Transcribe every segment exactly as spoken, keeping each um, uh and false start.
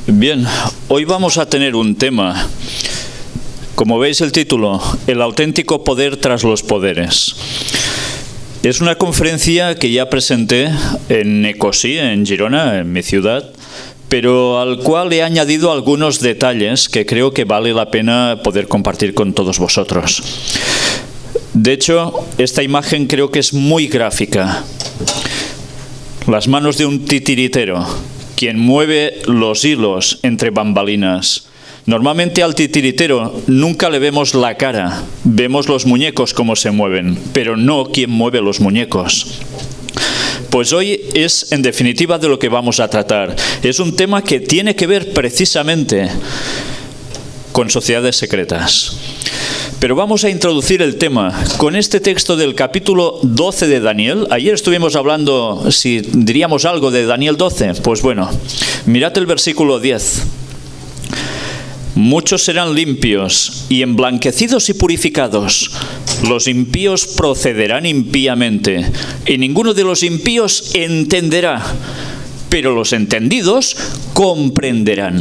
Bien, hoy vamos a tener un tema, como veis el título, el auténtico poder tras los poderes. Es una conferencia que ya presenté en Ecosí, en Girona, en mi ciudad, pero al cual he añadido algunos detalles que creo que vale la pena poder compartir con todos vosotros. De hecho, esta imagen creo que es muy gráfica. Las manos de un titiritero, quien mueve los hilos entre bambalinas. Normalmente al titiritero nunca le vemos la cara, vemos los muñecos cómo se mueven, pero no quien mueve los muñecos. Pues hoy es, en definitiva, de lo que vamos a tratar. Es un tema que tiene que ver precisamente con sociedades secretas. Pero vamos a introducir el tema con este texto del capítulo doce de Daniel. Ayer estuvimos hablando, si diríamos algo de Daniel doce, pues bueno, mirad el versículo diez. Muchos serán limpios y emblanquecidos y purificados. Los impíos procederán impíamente, y ninguno de los impíos entenderá, pero los entendidos comprenderán.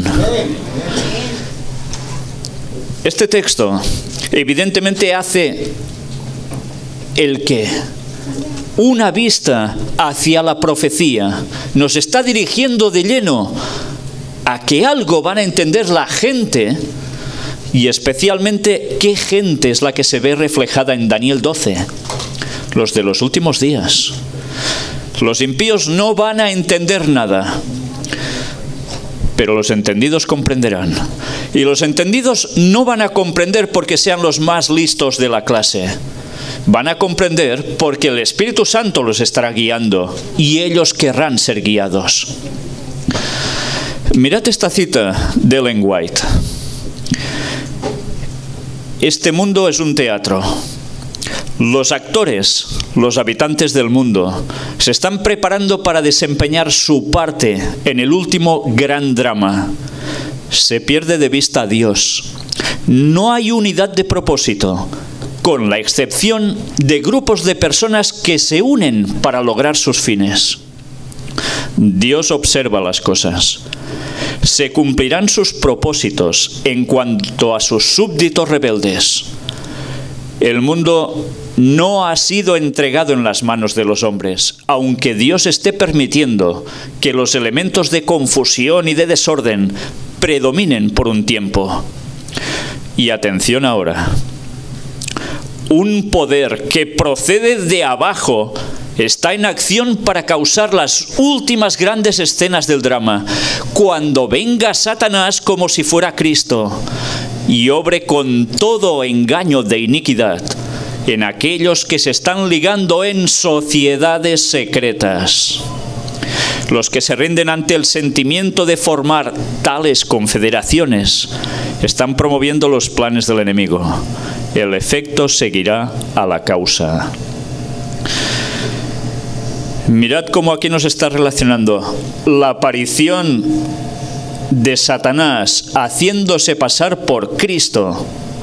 Este texto evidentemente hace el que una vista hacia la profecía nos está dirigiendo de lleno a que algo van a entender la gente, y especialmente qué gente es la que se ve reflejada en Daniel doce, los de los últimos días. Los impíos no van a entender nada, pero los entendidos comprenderán. Y los entendidos no van a comprender porque sean los más listos de la clase. Van a comprender porque el Espíritu Santo los estará guiando y ellos querrán ser guiados. Mirad esta cita de Ellen White. Este mundo es un teatro. Los actores, los habitantes del mundo, se están preparando para desempeñar su parte en el último gran drama. Se pierde de vista a Dios. No hay unidad de propósito, con la excepción de grupos de personas que se unen para lograr sus fines. Dios observa las cosas. Se cumplirán sus propósitos en cuanto a sus súbditos rebeldes. El mundo no ha sido entregado en las manos de los hombres, aunque Dios esté permitiendo que los elementos de confusión y de desorden predominen por un tiempo. Y atención ahora, un poder que procede de abajo está en acción para causar las últimas grandes escenas del drama, cuando venga Satanás como si fuera Cristo y obre con todo engaño de iniquidad en aquellos que se están ligando en sociedades secretas. Los que se rinden ante el sentimiento de formar tales confederaciones están promoviendo los planes del enemigo. El efecto seguirá a la causa. Mirad cómo aquí nos está relacionando la aparición de Satanás haciéndose pasar por Cristo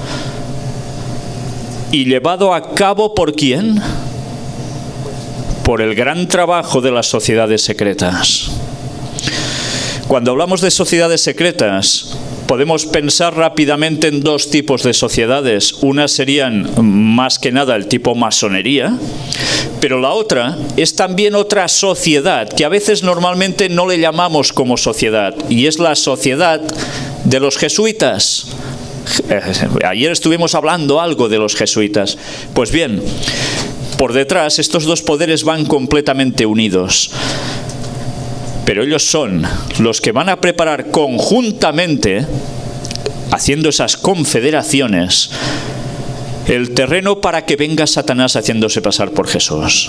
y llevado a cabo ¿por quién? Por el gran trabajo de las sociedades secretas. Cuando hablamos de sociedades secretas, podemos pensar rápidamente en dos tipos de sociedades. Una serían más que nada el tipo masonería, pero la otra es también otra sociedad que a veces normalmente no le llamamos como sociedad, y es la sociedad de los jesuitas. Ayer estuvimos hablando algo de los jesuitas. Pues bien, por detrás estos dos poderes van completamente unidos. Pero ellos son los que van a preparar conjuntamente, haciendo esas confederaciones, el terreno para que venga Satanás haciéndose pasar por Jesús.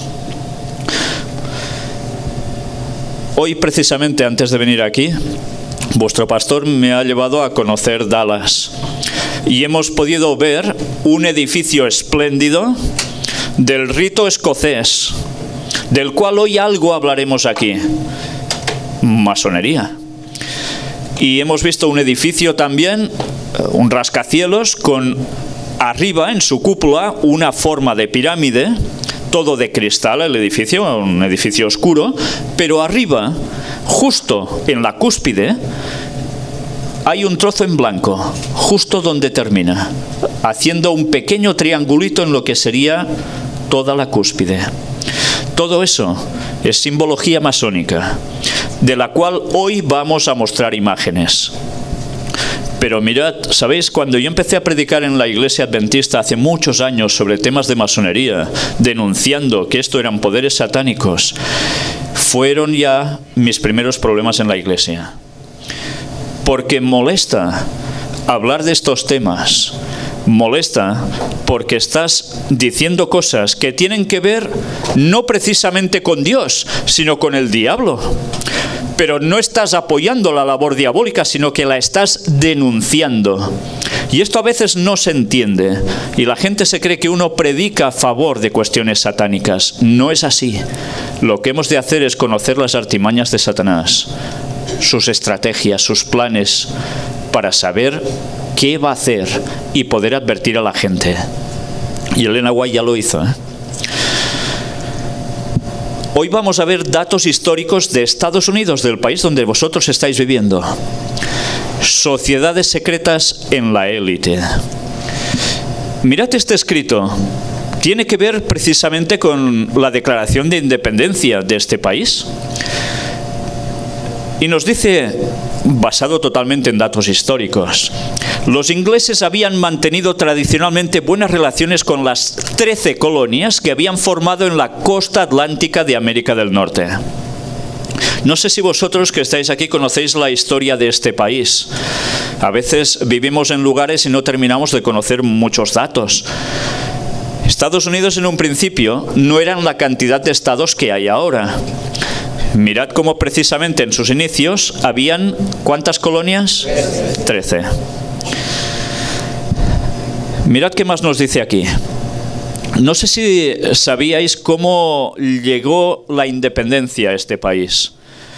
Hoy, precisamente antes de venir aquí, vuestro pastor me ha llevado a conocer Dallas y hemos podido ver un edificio espléndido del rito escocés, del cual hoy algo hablaremos aquí. Masonería. Y hemos visto un edificio también, un rascacielos, con arriba en su cúpula una forma de pirámide, todo de cristal el edificio, un edificio oscuro, pero arriba, justo en la cúspide, hay un trozo en blanco, justo donde termina, haciendo un pequeño triangulito en lo que sería toda la cúspide. Todo eso es simbología masónica, de la cual hoy vamos a mostrar imágenes. Pero mirad, ¿sabéis? Cuando yo empecé a predicar en la iglesia adventista hace muchos años sobre temas de masonería, denunciando que esto eran poderes satánicos, fueron ya mis primeros problemas en la iglesia. Porque molesta hablar de estos temas. Molesta porque estás diciendo cosas que tienen que ver no precisamente con Dios, sino con el diablo. Pero no estás apoyando la labor diabólica, sino que la estás denunciando. Y esto a veces no se entiende. Y la gente se cree que uno predica a favor de cuestiones satánicas. No es así. Lo que hemos de hacer es conocer las artimañas de Satanás, sus estrategias, sus planes, para saber qué va a hacer y poder advertir a la gente. Y Elena White ya lo hizo, ¿eh? Hoy vamos a ver datos históricos de Estados Unidos, del país donde vosotros estáis viviendo. Sociedades secretas en la élite. Mirad este escrito. Tiene que ver precisamente con la declaración de independencia de este país. Y nos dice, basado totalmente en datos históricos, los ingleses habían mantenido tradicionalmente buenas relaciones con las trece colonias que habían formado en la costa atlántica de América del Norte. No sé si vosotros que estáis aquí conocéis la historia de este país. A veces vivimos en lugares y no terminamos de conocer muchos datos. Estados Unidos en un principio no eran la cantidad de estados que hay ahora. Mirad cómo precisamente en sus inicios habían, ¿cuántas colonias? Trece. Mirad qué más nos dice aquí. No sé si sabíais cómo llegó la independencia a este país.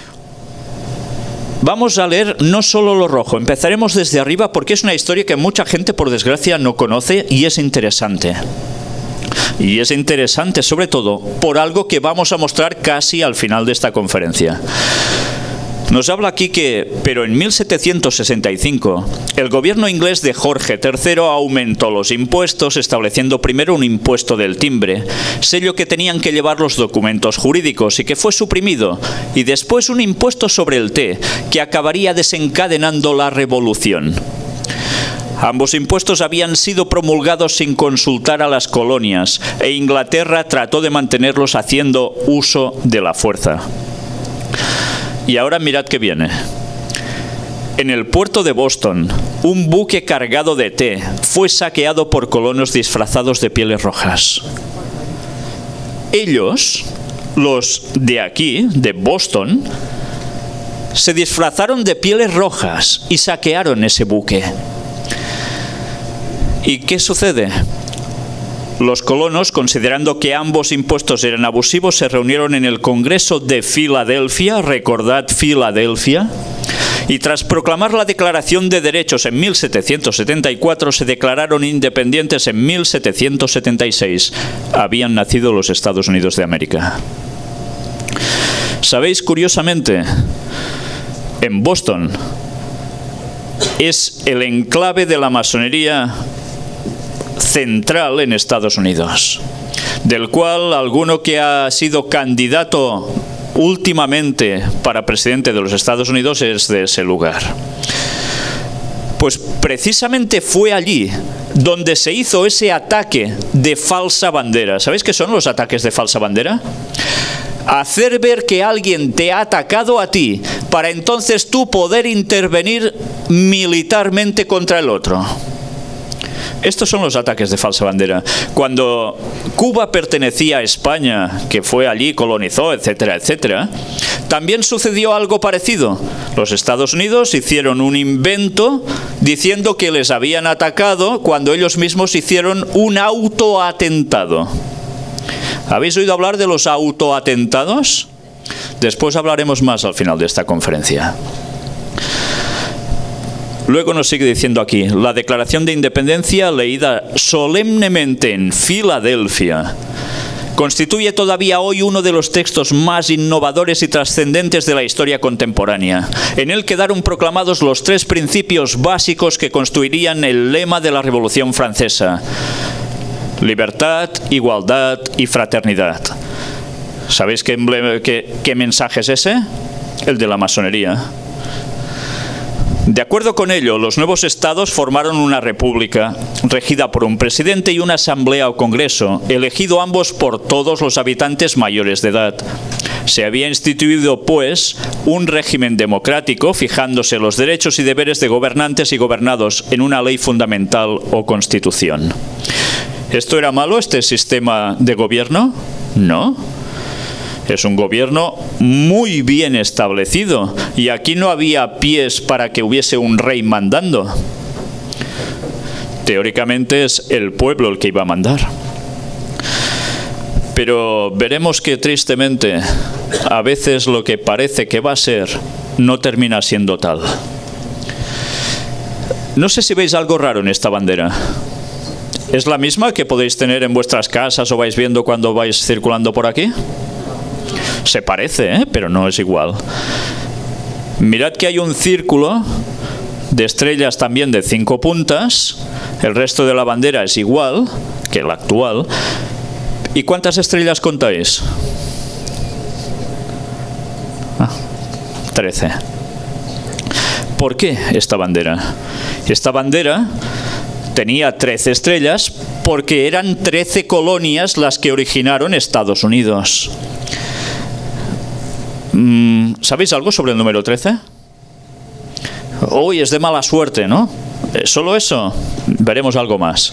Vamos a leer no solo lo rojo, empezaremos desde arriba porque es una historia que mucha gente por desgracia no conoce y es interesante. Y es interesante sobre todo por algo que vamos a mostrar casi al final de esta conferencia. Nos habla aquí que, pero en mil setecientos sesenta y cinco, el gobierno inglés de Jorge tercero aumentó los impuestos, estableciendo primero un impuesto del timbre, sello que tenían que llevar los documentos jurídicos y que fue suprimido, y después un impuesto sobre el té, que acabaría desencadenando la revolución. Ambos impuestos habían sido promulgados sin consultar a las colonias, e Inglaterra trató de mantenerlos haciendo uso de la fuerza. Y ahora mirad qué viene. En el puerto de Boston, un buque cargado de té fue saqueado por colonos disfrazados de pieles rojas. Ellos, los de aquí, de Boston, se disfrazaron de pieles rojas y saquearon ese buque. ¿Y qué sucede? Los colonos, considerando que ambos impuestos eran abusivos, se reunieron en el Congreso de Filadelfia, recordad Filadelfia, y tras proclamar la Declaración de Derechos en mil setecientos setenta y cuatro, se declararon independientes en mil setecientos setenta y seis. Habían nacido los Estados Unidos de América. ¿Sabéis, curiosamente, en Boston es el enclave de la masonería central en Estados Unidos, del cual alguno que ha sido candidato últimamente para presidente de los Estados Unidos es de ese lugar? Pues precisamente fue allí donde se hizo ese ataque de falsa bandera. ¿Sabéis qué son los ataques de falsa bandera? Hacer ver que alguien te ha atacado a ti para entonces tú poder intervenir militarmente contra el otro. Estos son los ataques de falsa bandera. Cuando Cuba pertenecía a España, que fue allí, colonizó, etcétera, etcétera, también sucedió algo parecido. Los Estados Unidos hicieron un invento diciendo que les habían atacado cuando ellos mismos hicieron un autoatentado. ¿Habéis oído hablar de los autoatentados? Después hablaremos más al final de esta conferencia. Luego nos sigue diciendo aquí, la Declaración de Independencia leída solemnemente en Filadelfia constituye todavía hoy uno de los textos más innovadores y trascendentes de la historia contemporánea. En él quedaron proclamados los tres principios básicos que constituirían el lema de la Revolución Francesa: libertad, igualdad y fraternidad. ¿Sabéis qué, emblema, qué, qué mensaje es ese? El de la masonería. De acuerdo con ello, los nuevos estados formaron una república regida por un presidente y una asamblea o congreso, elegido ambos por todos los habitantes mayores de edad. Se había instituido, pues, un régimen democrático, fijándose los derechos y deberes de gobernantes y gobernados en una ley fundamental o constitución. ¿Esto era malo, este sistema de gobierno? No. Es un gobierno muy bien establecido y aquí no había pies para que hubiese un rey mandando. Teóricamente es el pueblo el que iba a mandar. Pero veremos que tristemente a veces lo que parece que va a ser no termina siendo tal. No sé si veis algo raro en esta bandera. ¿Es la misma que podéis tener en vuestras casas o vais viendo cuando vais circulando por aquí? Se parece, ¿eh? Pero no es igual. Mirad que hay un círculo de estrellas también de cinco puntas. El resto de la bandera es igual que la actual. ¿Y cuántas estrellas contáis? Ah, trece. ¿Por qué esta bandera? Esta bandera tenía trece estrellas porque eran trece colonias las que originaron Estados Unidos. ¿Sabéis algo sobre el número trece? Uy, es de mala suerte, ¿no? ¿Solo eso? Veremos algo más.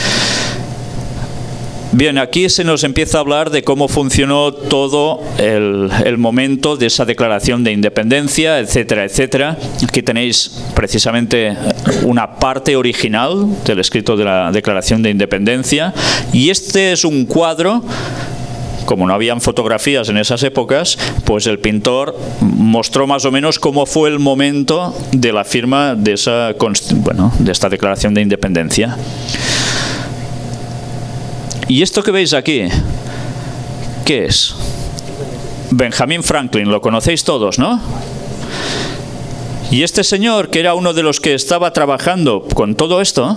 Bien, aquí se nos empieza a hablar de cómo funcionó todo el, el momento de esa declaración de independencia, etcétera, etcétera. Aquí tenéis precisamente una parte original del escrito de la Declaración de Independencia. Y este es un cuadro. Como no habían fotografías en esas épocas, pues el pintor mostró más o menos cómo fue el momento de la firma de, esa, bueno, de esta Declaración de Independencia. ¿Y esto que veis aquí? ¿Qué es? Benjamin Franklin, lo conocéis todos, ¿no? Y este señor, que era uno de los que estaba trabajando con todo esto,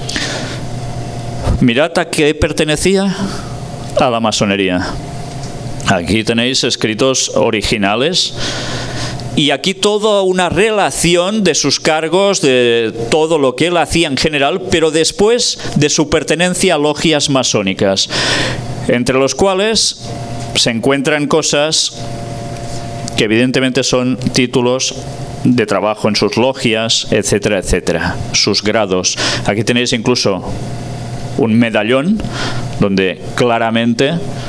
mirad a qué pertenecía. A la masonería. Aquí tenéis escritos originales y aquí toda una relación de sus cargos, de todo lo que él hacía en general, pero después de su pertenencia a logias masónicas, entre los cuales se encuentran cosas que evidentemente son títulos de trabajo en sus logias, etcétera, etcétera, sus grados. Aquí tenéis incluso un medallón donde claramente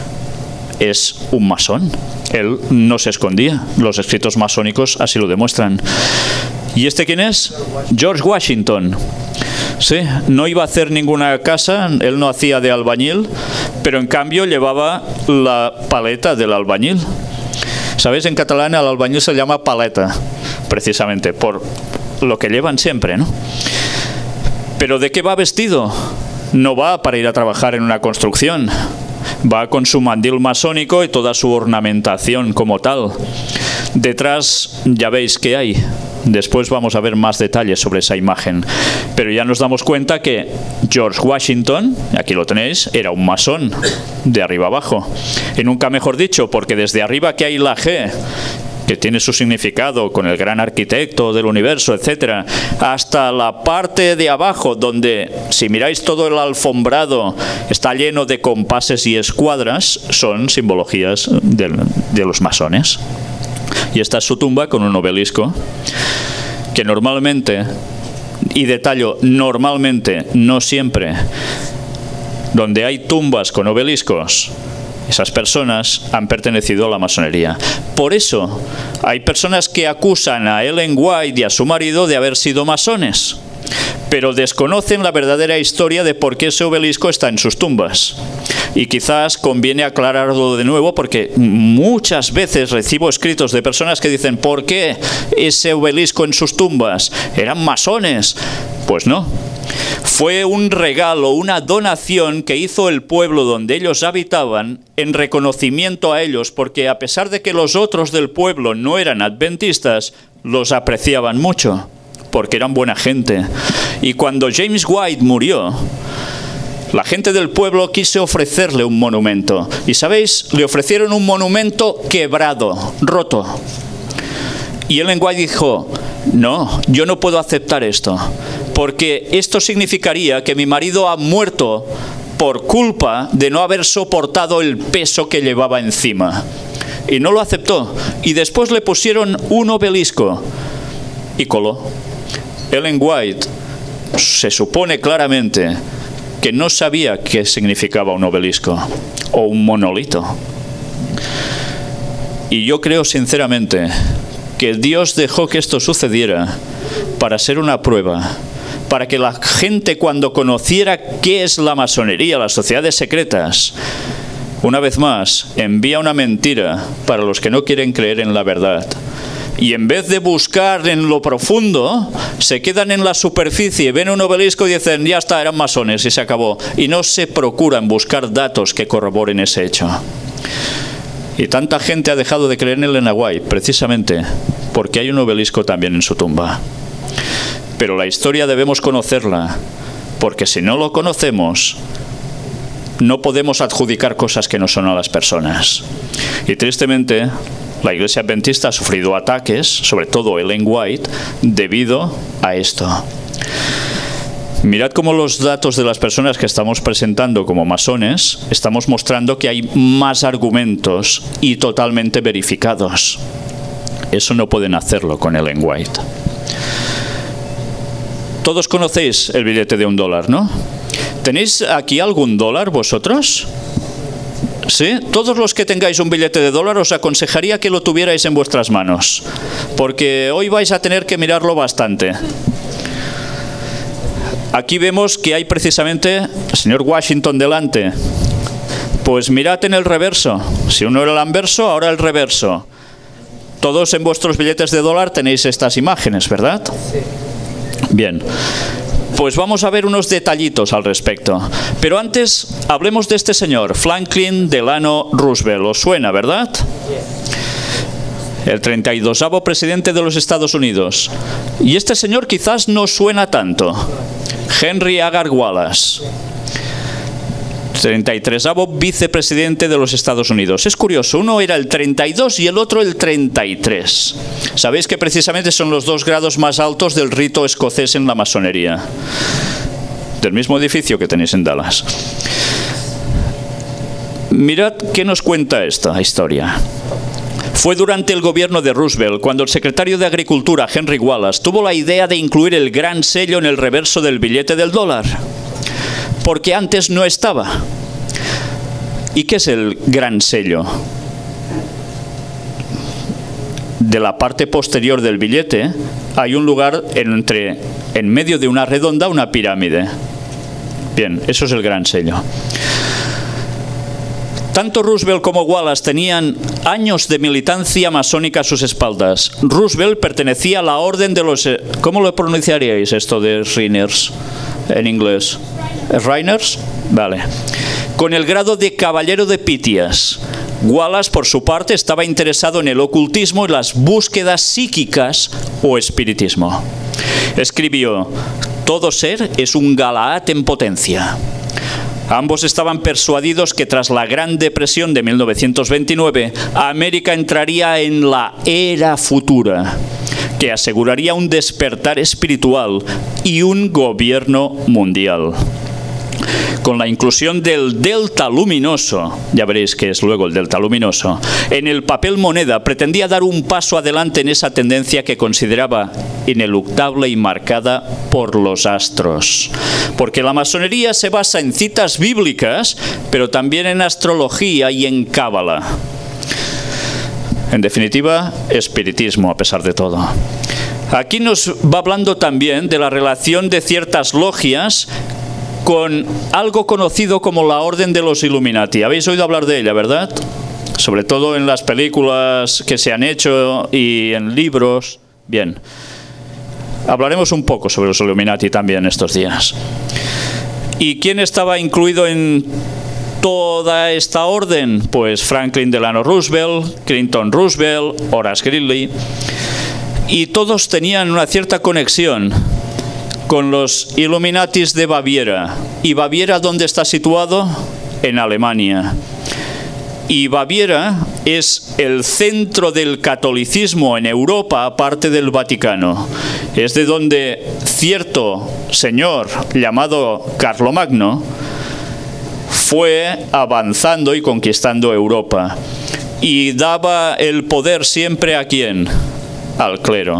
es un masón. Él no se escondía. Los escritos masónicos así lo demuestran. ¿Y este quién es? George Washington. Sí, no iba a hacer ninguna casa, él no hacía de albañil, pero en cambio llevaba la paleta del albañil. ¿Sabéis? En catalán al albañil se llama paleta, precisamente por lo que llevan siempre, ¿no? ¿Pero de qué va vestido? No va para ir a trabajar en una construcción, va con su mandil masónico y toda su ornamentación como tal. Detrás ya veis que hay. Después vamos a ver más detalles sobre esa imagen. Pero ya nos damos cuenta que George Washington, aquí lo tenéis, era un masón, de arriba abajo. Y nunca mejor dicho, porque desde arriba que hay la G, que tiene su significado con el gran arquitecto del universo, etcétera, hasta la parte de abajo, donde, si miráis todo el alfombrado, está lleno de compases y escuadras, son simbologías de, de los masones. Y esta es su tumba con un obelisco, que normalmente, y detallo, normalmente, no siempre, donde hay tumbas con obeliscos, esas personas han pertenecido a la masonería. Por eso hay personas que acusan a Ellen White y a su marido de haber sido masones, pero desconocen la verdadera historia de por qué ese obelisco está en sus tumbas. Y quizás conviene aclararlo de nuevo, porque muchas veces recibo escritos de personas que dicen: ¿por qué ese obelisco en sus tumbas? ¿Eran masones? Pues no. Fue un regalo, una donación que hizo el pueblo donde ellos habitaban en reconocimiento a ellos, porque a pesar de que los otros del pueblo no eran adventistas, los apreciaban mucho, porque eran buena gente. Y cuando James White murió, la gente del pueblo quiso ofrecerle un monumento. Y ¿sabéis? Le ofrecieron un monumento quebrado, roto. Y Ellen White dijo: no, yo no puedo aceptar esto, porque esto significaría que mi marido ha muerto por culpa de no haber soportado el peso que llevaba encima. Y no lo aceptó. Y después le pusieron un obelisco y coló. Ellen White se supone claramente que no sabía qué significaba un obelisco o un monolito. Y yo creo sinceramente que Dios dejó que esto sucediera para ser una prueba, para que la gente, cuando conociera qué es la masonería, las sociedades secretas, una vez más envía una mentira para los que no quieren creer en la verdad. Y en vez de buscar en lo profundo, se quedan en la superficie, ven un obelisco y dicen: ya está, eran masones y se acabó. Y no se procuran buscar datos que corroboren ese hecho. Y tanta gente ha dejado de creer en Ellen White precisamente porque hay un obelisco también en su tumba. Pero la historia debemos conocerla, porque si no lo conocemos, no podemos adjudicar cosas que no son a las personas. Y tristemente, la Iglesia Adventista ha sufrido ataques, sobre todo Ellen White, debido a esto. Mirad cómo los datos de las personas que estamos presentando como masones, estamos mostrando que hay más argumentos y totalmente verificados. Eso no pueden hacerlo con Ellen White. Todos conocéis el billete de un dólar, ¿no? ¿Tenéis aquí algún dólar vosotros? ¿Sí? Todos los que tengáis un billete de dólar os aconsejaría que lo tuvierais en vuestras manos, porque hoy vais a tener que mirarlo bastante. Aquí vemos que hay precisamente el señor Washington delante. Pues mirad en el reverso. Si uno era el anverso, ahora el reverso. Todos en vuestros billetes de dólar tenéis estas imágenes, ¿verdad? Sí. Bien. Pues vamos a ver unos detallitos al respecto. Pero antes, hablemos de este señor, Franklin Delano Roosevelt. ¿Os suena, verdad? El treinta y dosavo presidente de los Estados Unidos. Y este señor quizás no suena tanto. Henry Agar Wallace, treinta y tresavo vicepresidente de los Estados Unidos. Es curioso, uno era el treinta y dos y el otro el treinta y tres. Sabéis que precisamente son los dos grados más altos del rito escocés en la masonería, del mismo edificio que tenéis en Dallas. Mirad qué nos cuenta esta historia. Fue durante el gobierno de Roosevelt cuando el secretario de Agricultura, Henry Wallace, tuvo la idea de incluir el gran sello en el reverso del billete del dólar, porque antes no estaba. ¿Y qué es el gran sello? De la parte posterior del billete hay un lugar entre, en medio de una redonda, una pirámide. Bien, eso es el gran sello. Tanto Roosevelt como Wallace tenían años de militancia masónica a sus espaldas. Roosevelt pertenecía a la orden de los... ¿Cómo lo pronunciaríais esto de Reiners en inglés? ¿Reiners? Vale. Con el grado de caballero de Pythias. Wallace, por su parte, estaba interesado en el ocultismo y las búsquedas psíquicas o espiritismo. Escribió: todo ser es un Galaad en potencia. Ambos estaban persuadidos que tras la Gran Depresión de mil novecientos veintinueve, América entraría en la era futura, que aseguraría un despertar espiritual y un gobierno mundial. Con la inclusión del delta luminoso, ya veréis qué es luego el delta luminoso, en el papel moneda, pretendía dar un paso adelante en esa tendencia que consideraba ineluctable y marcada por los astros. Porque la masonería se basa en citas bíblicas, pero también en astrología y en cábala. En definitiva, espiritismo a pesar de todo. Aquí nos va hablando también de la relación de ciertas logias con algo conocido como la Orden de los Illuminati. Habéis oído hablar de ella, ¿verdad? Sobre todo en las películas que se han hecho y en libros. Bien. Hablaremos un poco sobre los Illuminati también estos días. ¿Y quién estaba incluido en toda esta orden? Pues Franklin Delano Roosevelt, Clinton Roosevelt, Horace Greeley. Y todos tenían una cierta conexión con los Illuminatis de Baviera. ¿Y Baviera dónde está situado? En Alemania. Y Baviera es el centro del catolicismo en Europa, aparte del Vaticano. Es de donde cierto señor llamado Carlomagno fue avanzando y conquistando Europa. Y daba el poder siempre ¿a quién? Al clero.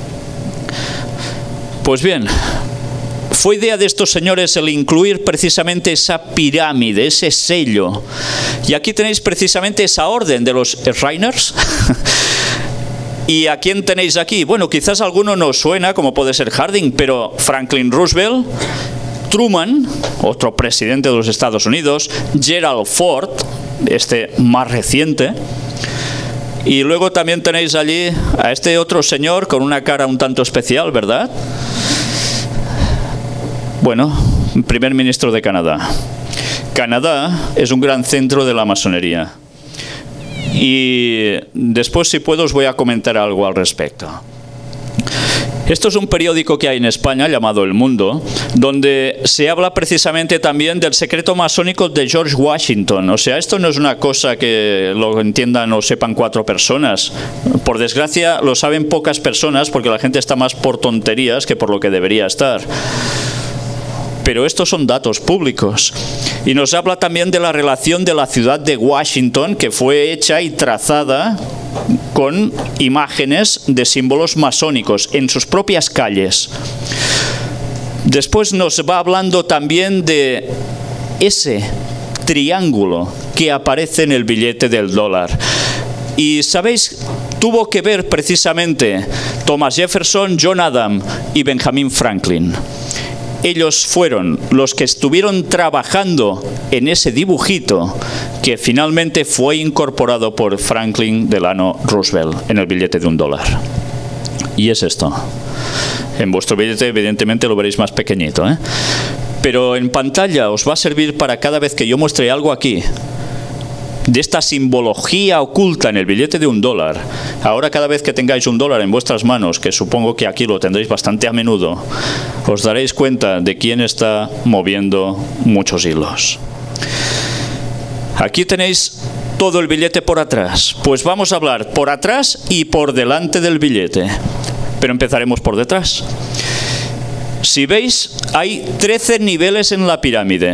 Pues bien, fue idea de estos señores el incluir precisamente esa pirámide, ese sello. Y aquí tenéis precisamente esa orden de los Shriners. ¿Y a quién tenéis aquí? Bueno, quizás alguno no suena, como puede ser Harding, pero Franklin Roosevelt, Truman, otro presidente de los Estados Unidos, Gerald Ford, este más reciente. Y luego también tenéis allí a este otro señor con una cara un tanto especial, ¿verdad? Bueno, primer ministro de Canadá. Canadá es un gran centro de la masonería. Y después, si puedo, os voy a comentar algo al respecto. Esto es un periódico que hay en España llamado El Mundo, donde se habla precisamente también del secreto masónico de George Washington. O sea, esto no es una cosa que lo entiendan o sepan cuatro personas. Por desgracia, lo saben pocas personas porque la gente está más por tonterías que por lo que debería estar. Pero estos son datos públicos. Y nos habla también de la relación de la ciudad de Washington, que fue hecha y trazada con imágenes de símbolos masónicos en sus propias calles. Después nos va hablando también de ese triángulo que aparece en el billete del dólar. Y sabéis, tuvo que ver precisamente Thomas Jefferson, John Adams y Benjamin Franklin. Ellos fueron los que estuvieron trabajando en ese dibujito que finalmente fue incorporado por Franklin Delano Roosevelt en el billete de un dólar. Y es esto. En vuestro billete evidentemente lo veréis más pequeñito, ¿eh? Pero en pantalla os va a servir para cada vez que yo muestre algo aquí de esta simbología oculta en el billete de un dólar. Ahora cada vez que tengáis un dólar en vuestras manos, que supongo que aquí lo tendréis bastante a menudo, os daréis cuenta de quién está moviendo muchos hilos. Aquí tenéis todo el billete por atrás. Pues vamos a hablar por atrás y por delante del billete. Pero empezaremos por detrás. Si veis, hay trece niveles en la pirámide.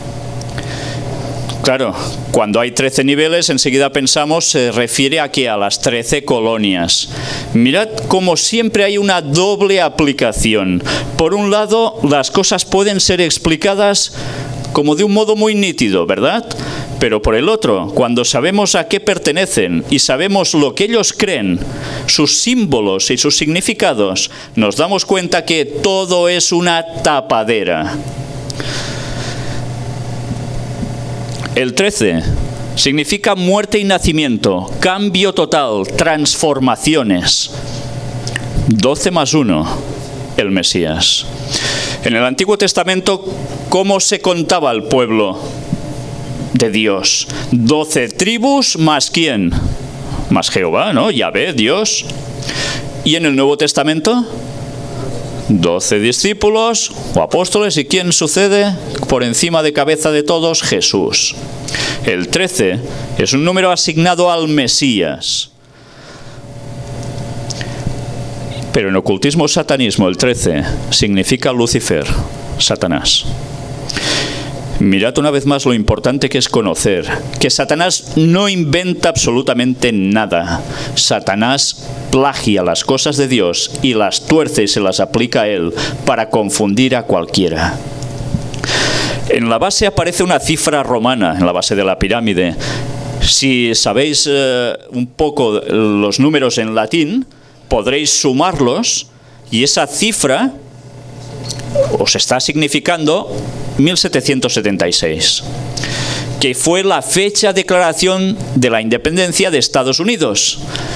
Claro, cuando hay trece niveles, enseguida pensamos, se refiere aquí a las trece colonias. Mirad cómo siempre hay una doble aplicación. Por un lado, las cosas pueden ser explicadas como de un modo muy nítido, ¿verdad? Pero por el otro, cuando sabemos a qué pertenecen y sabemos lo que ellos creen, sus símbolos y sus significados, nos damos cuenta que todo es una tapadera. El trece significa muerte y nacimiento, cambio total, transformaciones. doce más uno, el Mesías. En el Antiguo Testamento, ¿cómo se contaba al pueblo de Dios? doce tribus más ¿quién? Más Jehová, ¿no? Yahvé, Dios. ¿Y en el Nuevo Testamento? doce discípulos o apóstoles. ¿Y quién sucede por encima de cabeza de todos? Jesús. El trece es un número asignado al Mesías. Pero en ocultismo satanismo el trece significa Lucifer, Satanás. Mirad una vez más lo importante que es conocer que Satanás no inventa absolutamente nada. Satanás plagia las cosas de Dios y las tuerce y se las aplica a él para confundir a cualquiera. En la base aparece una cifra romana, en la base de la pirámide. Si sabéis eh, un poco los números en latín, podréis sumarlos y esa cifra os está significando mil setecientos setenta y seis, que fue la fecha de declaración de la independencia de Estados Unidos.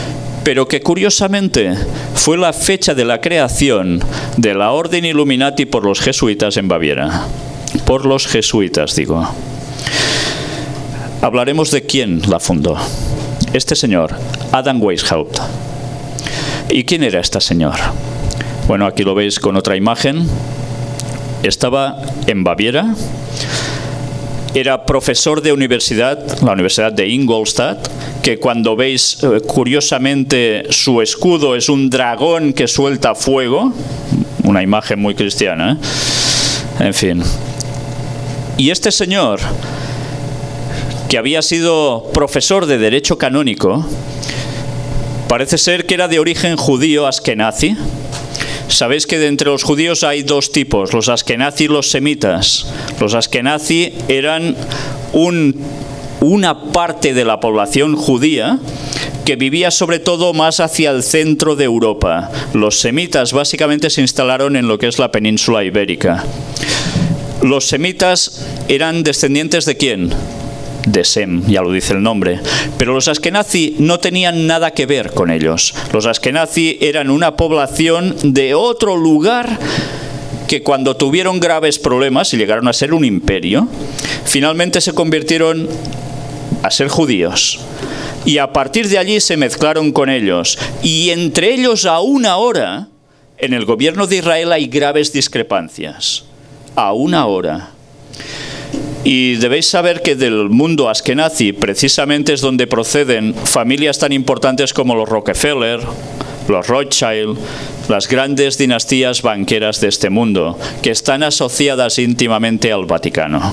pero que curiosamente fue la fecha de la creación de la Orden Illuminati por los jesuitas en Baviera. Por los jesuitas, digo. Hablaremos de quién la fundó. Este señor, Adam Weishaupt. ¿Y quién era este señor? Bueno, aquí lo veis con otra imagen. Estaba en Baviera. Era profesor de universidad, la Universidad de Ingolstadt, que cuando veis, eh, curiosamente, su escudo es un dragón que suelta fuego. Una imagen muy cristiana, ¿eh? En fin. Y este señor, que había sido profesor de Derecho Canónico, parece ser que era de origen judío askenazi. Sabéis que de entre los judíos hay dos tipos, los askenazi y los semitas. Los askenazi eran un, una parte de la población judía que vivía sobre todo más hacia el centro de Europa. Los semitas básicamente se instalaron en lo que es la península ibérica. Los semitas eran descendientes ¿de quién? De Sem, ya lo dice el nombre. Pero los askenazi no tenían nada que ver con ellos. Los askenazi eran una población de otro lugar que cuando tuvieron graves problemas y llegaron a ser un imperio, finalmente se convirtieron a ser judíos. Y a partir de allí se mezclaron con ellos. Y entre ellos aún ahora, en el gobierno de Israel hay graves discrepancias. Aún ahora. Y debéis saber que del mundo askenazi precisamente es donde proceden familias tan importantes como los Rockefeller, los Rothschild, las grandes dinastías banqueras de este mundo, que están asociadas íntimamente al Vaticano.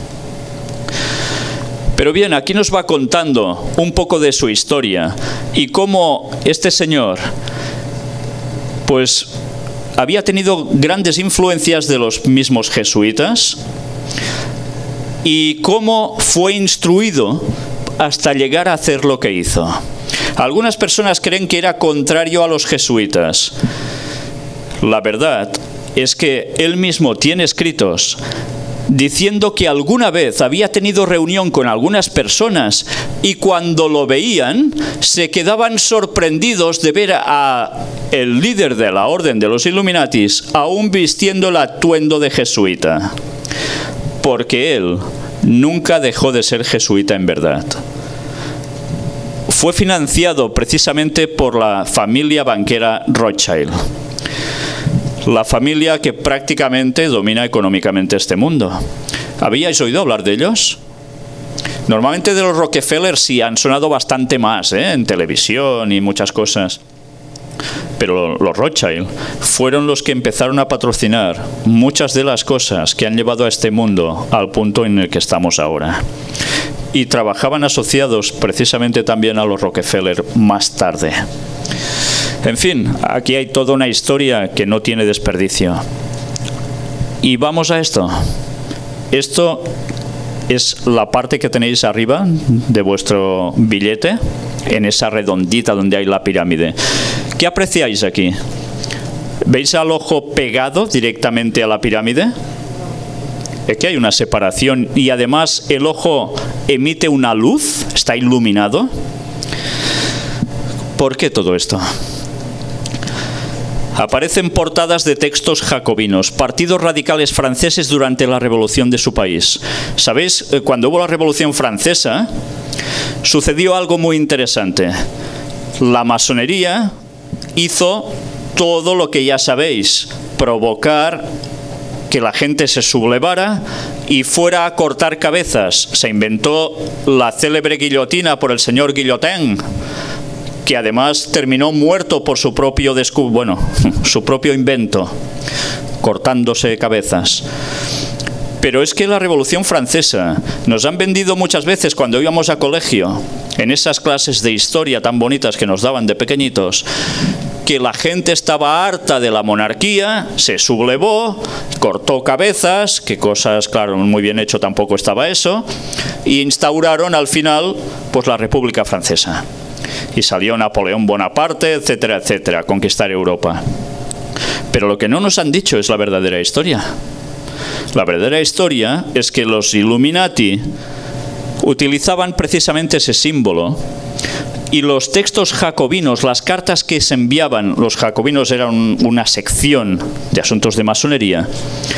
Pero bien, aquí nos va contando un poco de su historia y cómo este señor, pues, había tenido grandes influencias de los mismos jesuitas, y cómo fue instruido hasta llegar a hacer lo que hizo. Algunas personas creen que era contrario a los jesuitas. La verdad es que él mismo tiene escritos diciendo que alguna vez había tenido reunión con algunas personas y cuando lo veían se quedaban sorprendidos de ver a el líder de la orden de los Illuminatis aún vistiendo el atuendo de jesuita. Porque él nunca dejó de ser jesuita en verdad. Fue financiado precisamente por la familia banquera Rothschild. La familia que prácticamente domina económicamente este mundo. ¿Habíais oído hablar de ellos? Normalmente de los Rockefeller sí han sonado bastante más, ¿eh? En televisión y muchas cosas. Pero los Rothschild fueron los que empezaron a patrocinar muchas de las cosas que han llevado a este mundo al punto en el que estamos ahora. Y trabajaban asociados precisamente también a los Rockefeller más tarde. En fin, aquí hay toda una historia que no tiene desperdicio. Y vamos a esto. Esto es la parte que tenéis arriba de vuestro billete, en esa redondita donde hay la pirámide. ¿Qué apreciáis aquí? ¿Veis al ojo pegado directamente a la pirámide? Aquí hay una separación y además el ojo emite una luz, está iluminado. ¿Por qué todo esto? Aparecen portadas de textos jacobinos, partidos radicales franceses durante la revolución de su país. ¿Sabéis? Cuando hubo la Revolución Francesa, sucedió algo muy interesante. La masonería hizo todo lo que ya sabéis, provocar que la gente se sublevara y fuera a cortar cabezas. Se inventó la célebre guillotina por el señor Guillotin, que además terminó muerto por su propio descu- bueno, su propio invento, cortándose cabezas. Pero es que la Revolución Francesa nos han vendido muchas veces cuando íbamos a colegio, en esas clases de historia tan bonitas que nos daban de pequeñitos, que la gente estaba harta de la monarquía, se sublevó, cortó cabezas, que cosas, claro, muy bien hecho tampoco estaba eso, e instauraron al final pues la República Francesa. Y salió Napoleón Bonaparte, etcétera, etcétera, a conquistar Europa. Pero lo que no nos han dicho es la verdadera historia. La verdadera historia es que los Illuminati utilizaban precisamente ese símbolo y los textos jacobinos, las cartas que se enviaban, los jacobinos eran una sección de asuntos de masonería,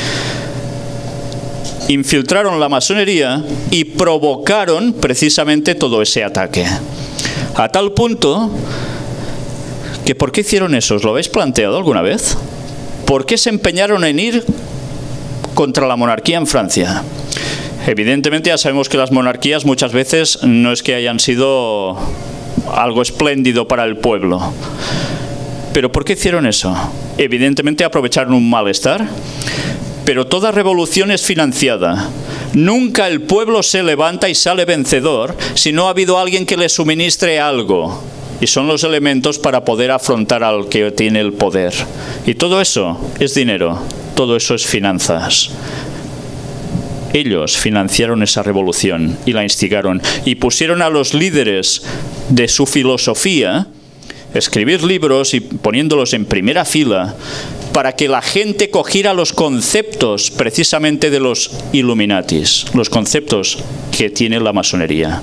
infiltraron la masonería y provocaron precisamente todo ese ataque. A tal punto que ¿por qué hicieron eso? ¿Os lo habéis planteado alguna vez? ¿Por qué se empeñaron en ir contra la monarquía en Francia? Evidentemente ya sabemos que las monarquías muchas veces no es que hayan sido algo espléndido para el pueblo. ¿Pero por qué hicieron eso? Evidentemente aprovecharon un malestar, pero toda revolución es financiada. Nunca el pueblo se levanta y sale vencedor si no ha habido alguien que le suministre algo. Y son los elementos para poder afrontar al que tiene el poder. Y todo eso es dinero, todo eso es finanzas. Ellos financiaron esa revolución y la instigaron y pusieron a los líderes de su filosofía escribir libros y poniéndolos en primera fila para que la gente cogiera los conceptos precisamente de los Illuminatis, los conceptos que tiene la masonería.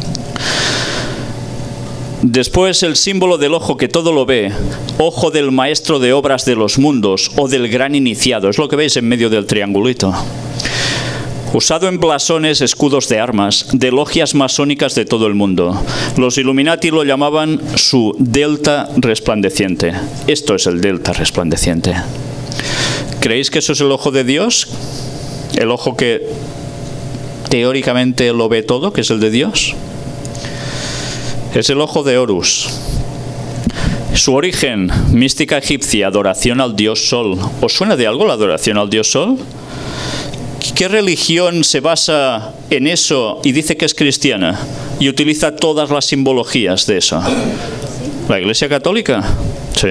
Después el símbolo del ojo que todo lo ve, ojo del maestro de obras de los mundos o del gran iniciado, es lo que veis en medio del triangulito. Usado en blasones, escudos de armas, de logias masónicas de todo el mundo. Los Illuminati lo llamaban su delta resplandeciente. Esto es el delta resplandeciente. ¿Creéis que eso es el ojo de Dios? ¿El ojo que teóricamente lo ve todo, que es el de Dios? Es el ojo de Horus. Su origen, mística egipcia, adoración al dios Sol. ¿Os suena de algo la adoración al dios Sol? ¿Qué religión se basa en eso y dice que es cristiana y utiliza todas las simbologías de eso? ¿La Iglesia Católica? Sí.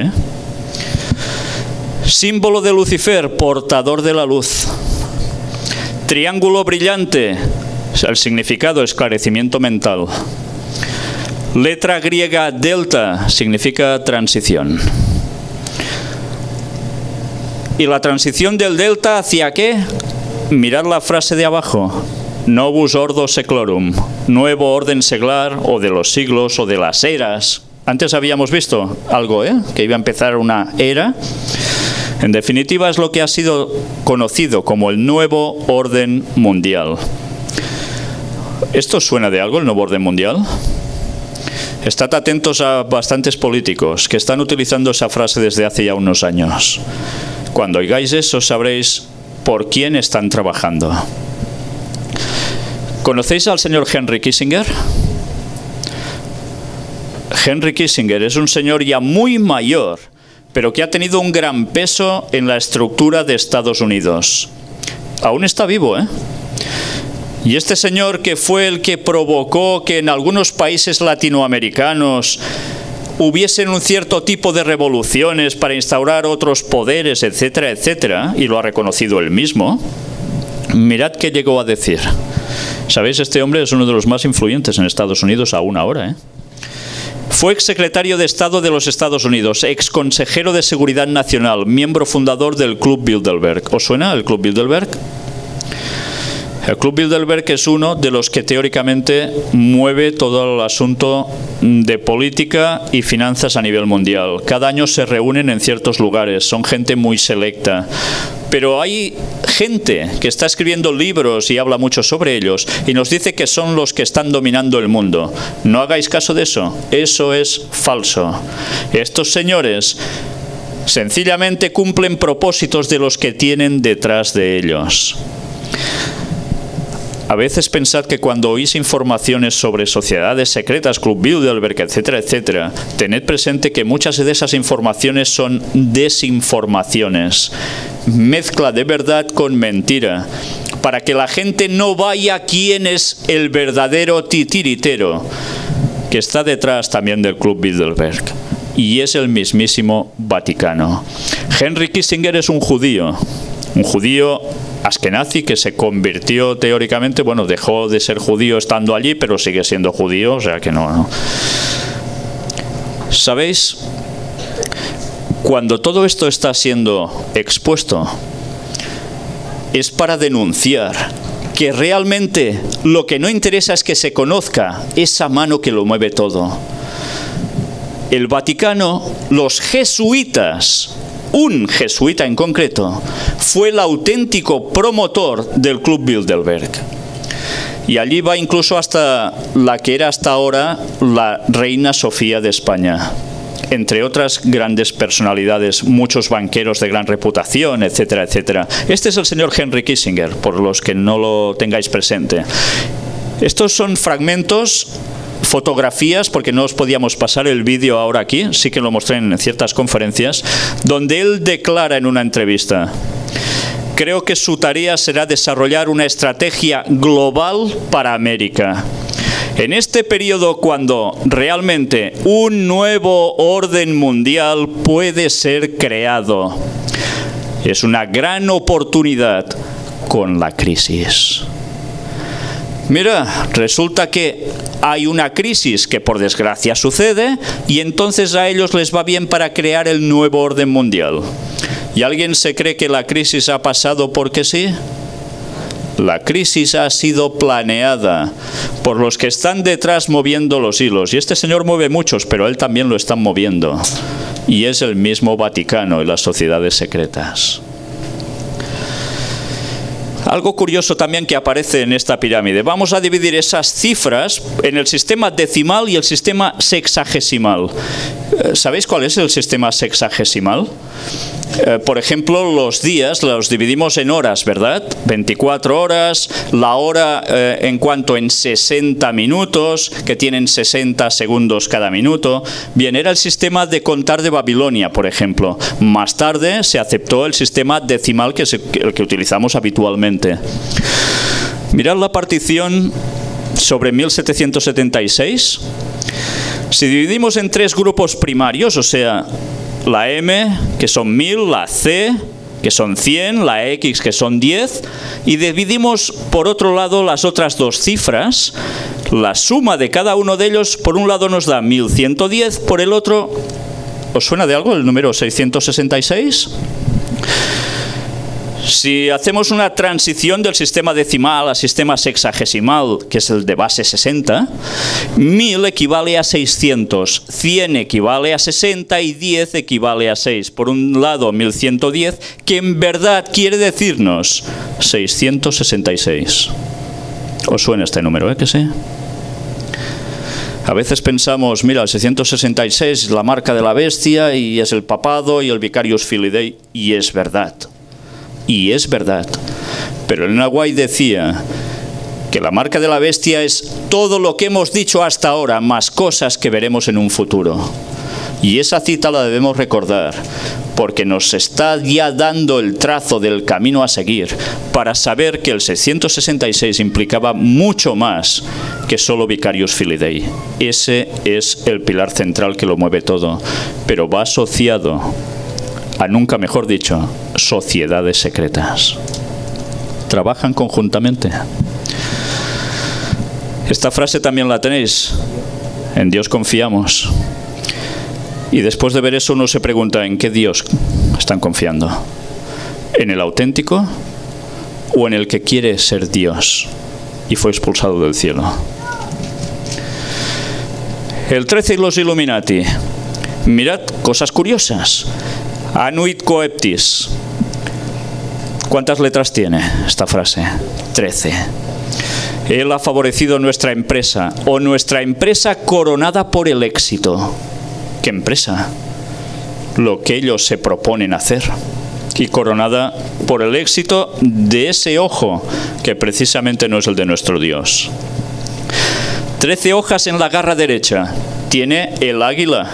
Símbolo de Lucifer, portador de la luz. Triángulo brillante, el significado, esclarecimiento mental. Letra griega delta, significa transición. ¿Y la transición del delta hacia qué? Mirad la frase de abajo. Novus ordo seclorum, nuevo orden seglar o de los siglos o de las eras. Antes habíamos visto algo, ¿eh? Que iba a empezar una era. En definitiva es lo que ha sido conocido como el nuevo orden mundial. ¿Esto suena de algo, el nuevo orden mundial? Estad atentos a bastantes políticos que están utilizando esa frase desde hace ya unos años. Cuando oigáis eso sabréis por quién están trabajando. ¿Conocéis al señor Henry Kissinger? Henry Kissinger es un señor ya muy mayor, pero que ha tenido un gran peso en la estructura de Estados Unidos. Aún está vivo, ¿eh? Y este señor, que fue el que provocó que en algunos países latinoamericanos hubiesen un cierto tipo de revoluciones para instaurar otros poderes, etcétera, etcétera, y lo ha reconocido él mismo, mirad qué llegó a decir. ¿Sabéis? Este hombre es uno de los más influyentes en Estados Unidos aún ahora, ¿eh? Fue exsecretario de Estado de los Estados Unidos, exconsejero de Seguridad Nacional, miembro fundador del Club Bilderberg. ¿Os suena el Club Bilderberg? El Club Bilderberg es uno de los que teóricamente mueve todo el asunto de política y finanzas a nivel mundial. Cada año se reúnen en ciertos lugares, son gente muy selecta. Pero hay gente que está escribiendo libros y habla mucho sobre ellos y nos dice que son los que están dominando el mundo. No hagáis caso de eso, eso es falso. Estos señores sencillamente cumplen propósitos de los que tienen detrás de ellos. A veces pensad que cuando oís informaciones sobre sociedades secretas, Club Bilderberg, etcétera, etcétera, tened presente que muchas de esas informaciones son desinformaciones, mezcla de verdad con mentira, para que la gente no vaya a quién es el verdadero titiritero, que está detrás también del Club Bilderberg, y es el mismísimo Vaticano. Henry Kissinger es un judío, un judío askenazi que se convirtió teóricamente, bueno, dejó de ser judío estando allí, pero sigue siendo judío, o sea que no, no. ¿Sabéis? Cuando todo esto está siendo expuesto, es para denunciar que realmente lo que no interesa es que se conozca esa mano que lo mueve todo. el Vaticano, los jesuitas, un jesuita en concreto, fue el auténtico promotor del Club Bilderberg. Y allí va incluso hasta la que era hasta ahora la reina Sofía de España, entre otras grandes personalidades, muchos banqueros de gran reputación, etcétera, etcétera. Este es el señor Henry Kissinger, por los que no lo tengáis presente. Estos son fragmentos, fotografías, porque no os podíamos pasar el vídeo ahora aquí, sí que lo mostré en ciertas conferencias, donde él declara en una entrevista: creo que su tarea será desarrollar una estrategia global para América. En este periodo, cuando realmente un nuevo orden mundial puede ser creado, es una gran oportunidad con la crisis. Mira, resulta que hay una crisis que por desgracia sucede y entonces a ellos les va bien para crear el nuevo orden mundial. ¿Y alguien se cree que la crisis ha pasado porque sí? La crisis ha sido planeada por los que están detrás moviendo los hilos. Y este señor mueve muchos, pero él también lo está moviendo. Y es el mismo Vaticano y las sociedades secretas. Algo curioso también que aparece en esta pirámide. Vamos a dividir esas cifras en el sistema decimal y el sistema sexagesimal. ¿Sabéis cuál es el sistema sexagesimal? Eh, por ejemplo, los días los dividimos en horas, ¿verdad? veinticuatro horas, la hora eh, en cuanto en sesenta minutos, que tienen sesenta segundos cada minuto. Bien, era el sistema de contar de Babilonia, por ejemplo. Más tarde se aceptó el sistema decimal, que es el que utilizamos habitualmente. Mirad la partición sobre mil setecientos setenta y seis. Si dividimos en tres grupos primarios, o sea, la M, que son mil, la C, que son cien, la X, que son diez, y dividimos por otro lado las otras dos cifras, la suma de cada uno de ellos, por un lado nos da mil ciento diez, por el otro, ¿os suena de algo el número seiscientos sesenta y seis? Si hacemos una transición del sistema decimal al sistema sexagesimal, que es el de base sesenta, mil equivale a seiscientos, cien equivale a sesenta y diez equivale a seis. Por un lado, mil ciento diez, que en verdad quiere decirnos seiscientos sesenta y seis. ¿Os suena este número, eh? ¿Que sí? A veces pensamos, mira, el seiscientos sesenta y seis es la marca de la bestia y es el papado y el Vicarius Filii Dei, y es verdad. Y es verdad, pero Elena White decía que la marca de la bestia es todo lo que hemos dicho hasta ahora, más cosas que veremos en un futuro. Y esa cita la debemos recordar, porque nos está ya dando el trazo del camino a seguir para saber que el seiscientos sesenta y seis implicaba mucho más que solo Vicarius Filii Dei. Ese es el pilar central que lo mueve todo, pero va asociado a, nunca mejor dicho, sociedades secretas. Trabajan conjuntamente. Esta frase también la tenéis. En Dios confiamos. Y después de ver eso uno se pregunta, ¿en qué Dios están confiando? ¿En el auténtico o en el que quiere ser Dios y fue expulsado del cielo? El trece y los Illuminati. Mirad cosas curiosas. Anuit coeptis. ¿Cuántas letras tiene esta frase? trece. Él ha favorecido nuestra empresa, o nuestra empresa coronada por el éxito. ¿Qué empresa? Lo que ellos se proponen hacer. Y coronada por el éxito de ese ojo, que precisamente no es el de nuestro Dios. Trece hojas en la garra derecha. Tiene el águila.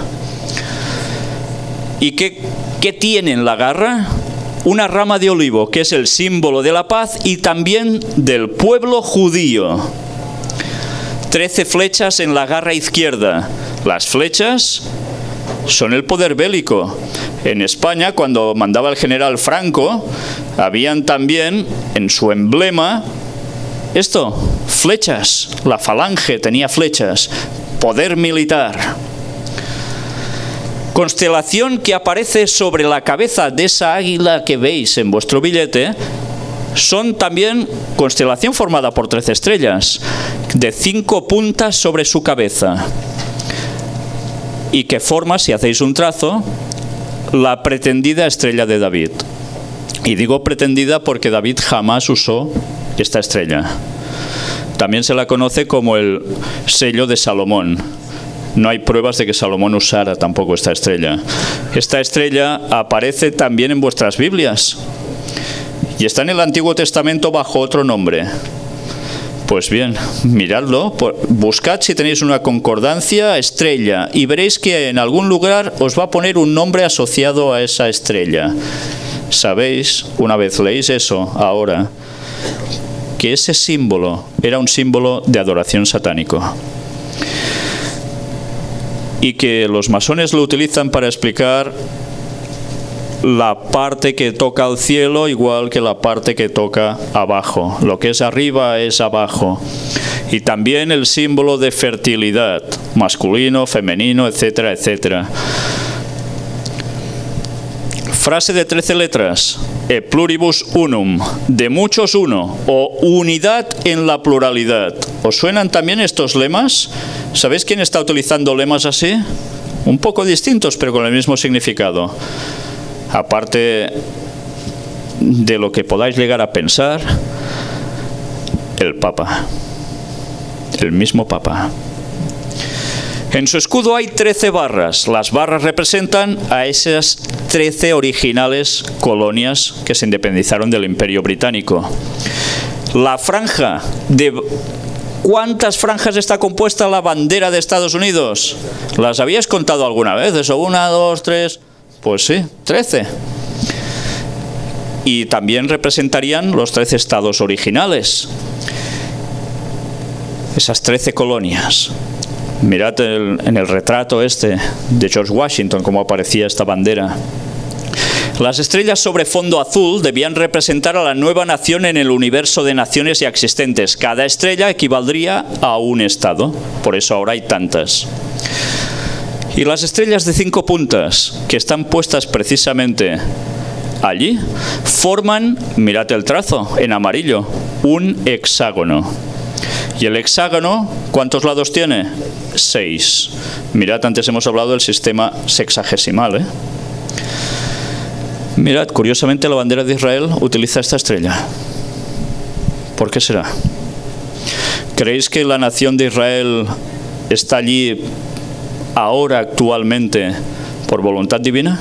¿Y qué, qué tiene en la garra? Una rama de olivo, que es el símbolo de la paz y también del pueblo judío. Trece flechas en la garra izquierda. Las flechas son el poder bélico. En España, cuando mandaba el general Franco, habían también en su emblema esto, flechas. La falange tenía flechas. Poder militar. Constelación que aparece sobre la cabeza de esa águila que veis en vuestro billete, son también constelación formada por trece estrellas, de cinco puntas sobre su cabeza. y que forma, si hacéis un trazo, la pretendida estrella de David. Y digo pretendida porque David jamás usó esta estrella. También se la conoce como el sello de Salomón. No hay pruebas de que Salomón usara tampoco esta estrella. Esta estrella aparece también en vuestras Biblias y está en el Antiguo Testamento bajo otro nombre. Pues bien, miradlo, buscad si tenéis una concordancia, estrella, y veréis que en algún lugar os va a poner un nombre asociado a esa estrella. Sabéis, una vez leéis eso ahora, que ese símbolo era un símbolo de adoración satánico. Y que los masones lo utilizan para explicar la parte que toca al cielo igual que la parte que toca abajo. Lo que es arriba es abajo. Y también el símbolo de fertilidad, masculino, femenino, etcétera, etcétera. Frase de trece letras, e pluribus unum, de muchos uno, o unidad en la pluralidad. ¿Os suenan también estos lemas? ¿Sabéis quién está utilizando lemas así? Un poco distintos, pero con el mismo significado. Aparte de lo que podáis llegar a pensar, el Papa, el mismo Papa. En su escudo hay trece barras. Las barras representan a esas trece originales colonias que se independizaron del Imperio Británico. La franja de... ¿Cuántas franjas está compuesta la bandera de Estados Unidos? ¿Las habíais contado alguna vez? ¿Eso? Una, dos, tres... Pues sí, trece. Y también representarían los trece estados originales. Esas trece colonias. Mirad el, en el retrato este de George Washington cómo aparecía esta bandera. Las estrellas sobre fondo azul debían representar a la nueva nación en el universo de naciones ya existentes. Cada estrella equivaldría a un estado. Por eso ahora hay tantas. Y las estrellas de cinco puntas, que están puestas precisamente allí, forman, mirad el trazo, en amarillo, un hexágono. Y el hexágono, ¿cuántos lados tiene? Seis. Mirad, antes hemos hablado del sistema sexagesimal, ¿eh? Mirad, curiosamente la bandera de Israel utiliza esta estrella. ¿Por qué será? ¿Creéis que la nación de Israel está allí ahora, actualmente, por voluntad divina?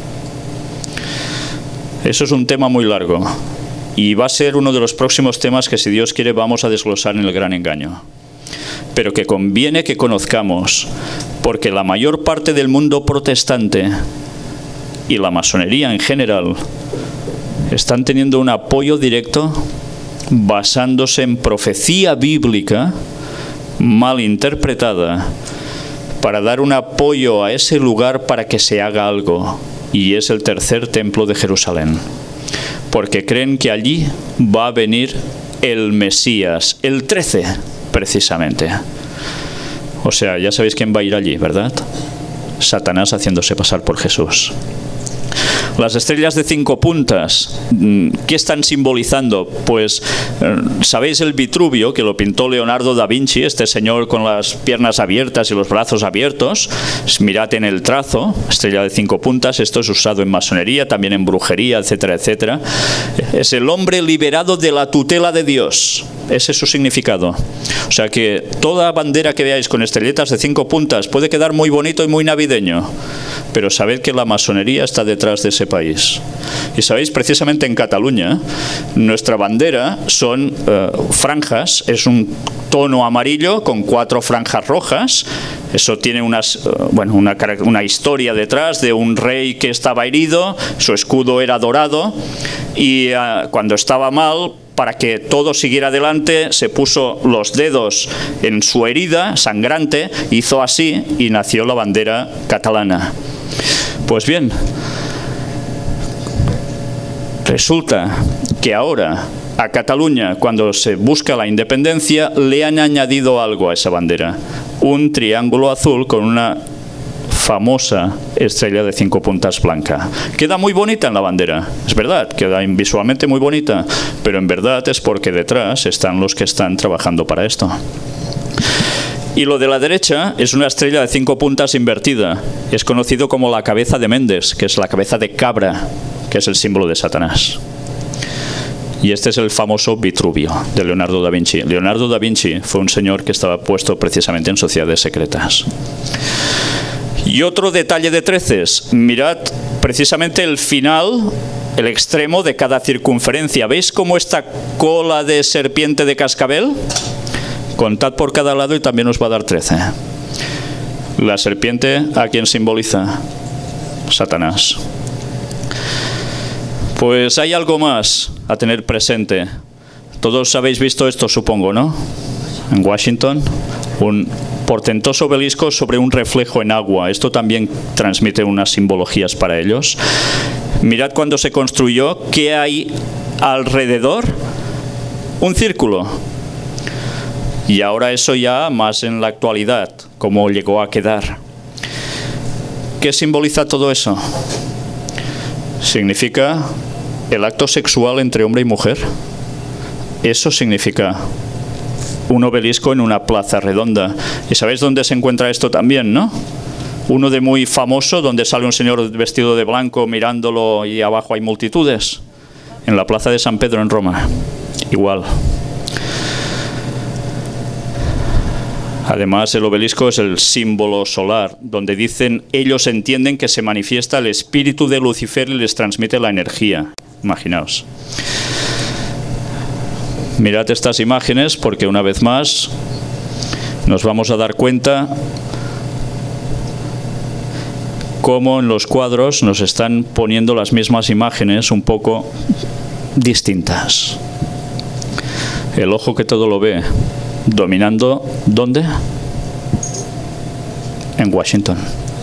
Eso es un tema muy largo y va a ser uno de los próximos temas que, si Dios quiere, vamos a desglosar en el gran engaño, pero que conviene que conozcamos, porque la mayor parte del mundo protestante y la masonería en general están teniendo un apoyo directo basándose en profecía bíblica mal interpretada para dar un apoyo a ese lugar para que se haga algo, y es el tercer templo de Jerusalén, porque creen que allí va a venir el Mesías, el trece precisamente. O sea, ya sabéis quién va a ir allí, ¿verdad? Satanás haciéndose pasar por Jesús. Las estrellas de cinco puntas, ¿qué están simbolizando? Pues, ¿sabéis el Vitruvio, que lo pintó Leonardo da Vinci, este señor con las piernas abiertas y los brazos abiertos? Mirad en el trazo, estrella de cinco puntas, esto es usado en masonería, también en brujería, etcétera, etcétera. Es el hombre liberado de la tutela de Dios. Ese es su significado. O sea que toda bandera que veáis con estrellitas de cinco puntas puede quedar muy bonito y muy navideño, pero sabed que la masonería está detrás de ese país. Y sabéis, precisamente en Cataluña, nuestra bandera son uh, franjas, es un tono amarillo con cuatro franjas rojas. Eso tiene unas, uh, bueno, una, una historia detrás de un rey que estaba herido, su escudo era dorado, y uh, cuando estaba mal, para que todo siguiera adelante, se puso los dedos en su herida sangrante, hizo así y nació la bandera catalana. Pues bien, resulta que ahora a Cataluña, cuando se busca la independencia, le han añadido algo a esa bandera. Un triángulo azul con una famosa estrella de cinco puntas blanca. Queda muy bonita en la bandera, es verdad, queda visualmente muy bonita, pero en verdad es porque detrás están los que están trabajando para esto. Y lo de la derecha es una estrella de cinco puntas invertida. Es conocido como la cabeza de Mendes, que es la cabeza de cabra, que es el símbolo de Satanás. Y este es el famoso Vitruvio de Leonardo da Vinci. Leonardo da Vinci fue un señor que estaba puesto precisamente en sociedades secretas. Y otro detalle de treces, mirad precisamente el final, el extremo de cada circunferencia. ¿Veis cómo esta cola de serpiente de cascabel? Contad por cada lado y también os va a dar trece. La serpiente, ¿a quién simboliza? Satanás. Pues hay algo más a tener presente. Todos habéis visto esto, supongo, ¿no? En Washington, un portentoso obelisco sobre un reflejo en agua. Esto también transmite unas simbologías para ellos. Mirad cuando se construyó, ¿qué hay alrededor? Un círculo. Y ahora eso ya más en la actualidad, cómo llegó a quedar. ¿Qué simboliza todo eso? Significa el acto sexual entre hombre y mujer. Eso significa un obelisco en una plaza redonda. ¿Y sabéis dónde se encuentra esto también, no? Uno de muy famoso, donde sale un señor vestido de blanco mirándolo y abajo hay multitudes. En la plaza de San Pedro en Roma. Igual. Además, el obelisco es el símbolo solar, donde dicen, ellos entienden que se manifiesta el espíritu de Lucifer y les transmite la energía. Imaginaos. Mirad estas imágenes porque una vez más nos vamos a dar cuenta cómo en los cuadros nos están poniendo las mismas imágenes un poco distintas. El ojo que todo lo ve, dominando, ¿dónde? En Washington.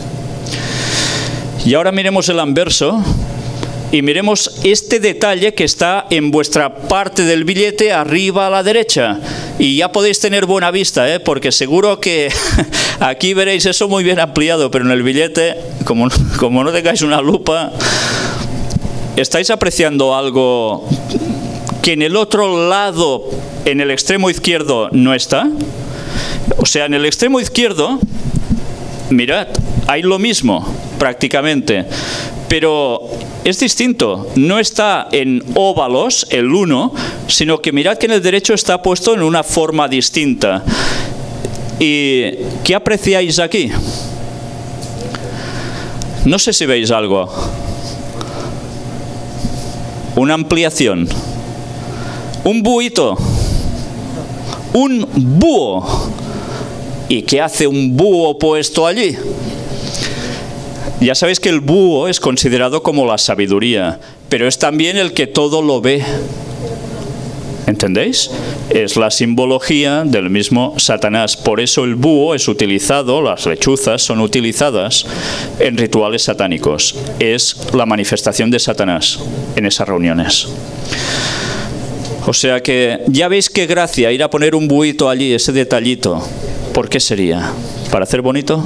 Y ahora miremos el anverso. Y miremos este detalle que está en vuestra parte del billete, arriba a la derecha. Y ya podéis tener buena vista, ¿eh? Porque seguro que aquí veréis eso muy bien ampliado, pero en el billete, como, como no tengáis una lupa, ¿estáis apreciando algo que en el otro lado, en el extremo izquierdo, no está? O sea, en el extremo izquierdo, mirad, hay lo mismo, prácticamente. Pero es distinto, no está en óvalos, el uno, sino que mirad que en el derecho está puesto en una forma distinta. ¿Y qué apreciáis aquí? No sé si veis algo. Una ampliación. Un buito. Un búho. ¿Y qué hace un búho puesto allí? Ya sabéis que el búho es considerado como la sabiduría, pero es también el que todo lo ve. ¿Entendéis? Es la simbología del mismo Satanás. Por eso el búho es utilizado, las lechuzas son utilizadas en rituales satánicos. Es la manifestación de Satanás en esas reuniones. O sea que ya veis qué gracia ir a poner un buito allí, ese detallito. ¿Por qué sería? ¿Para hacer bonito?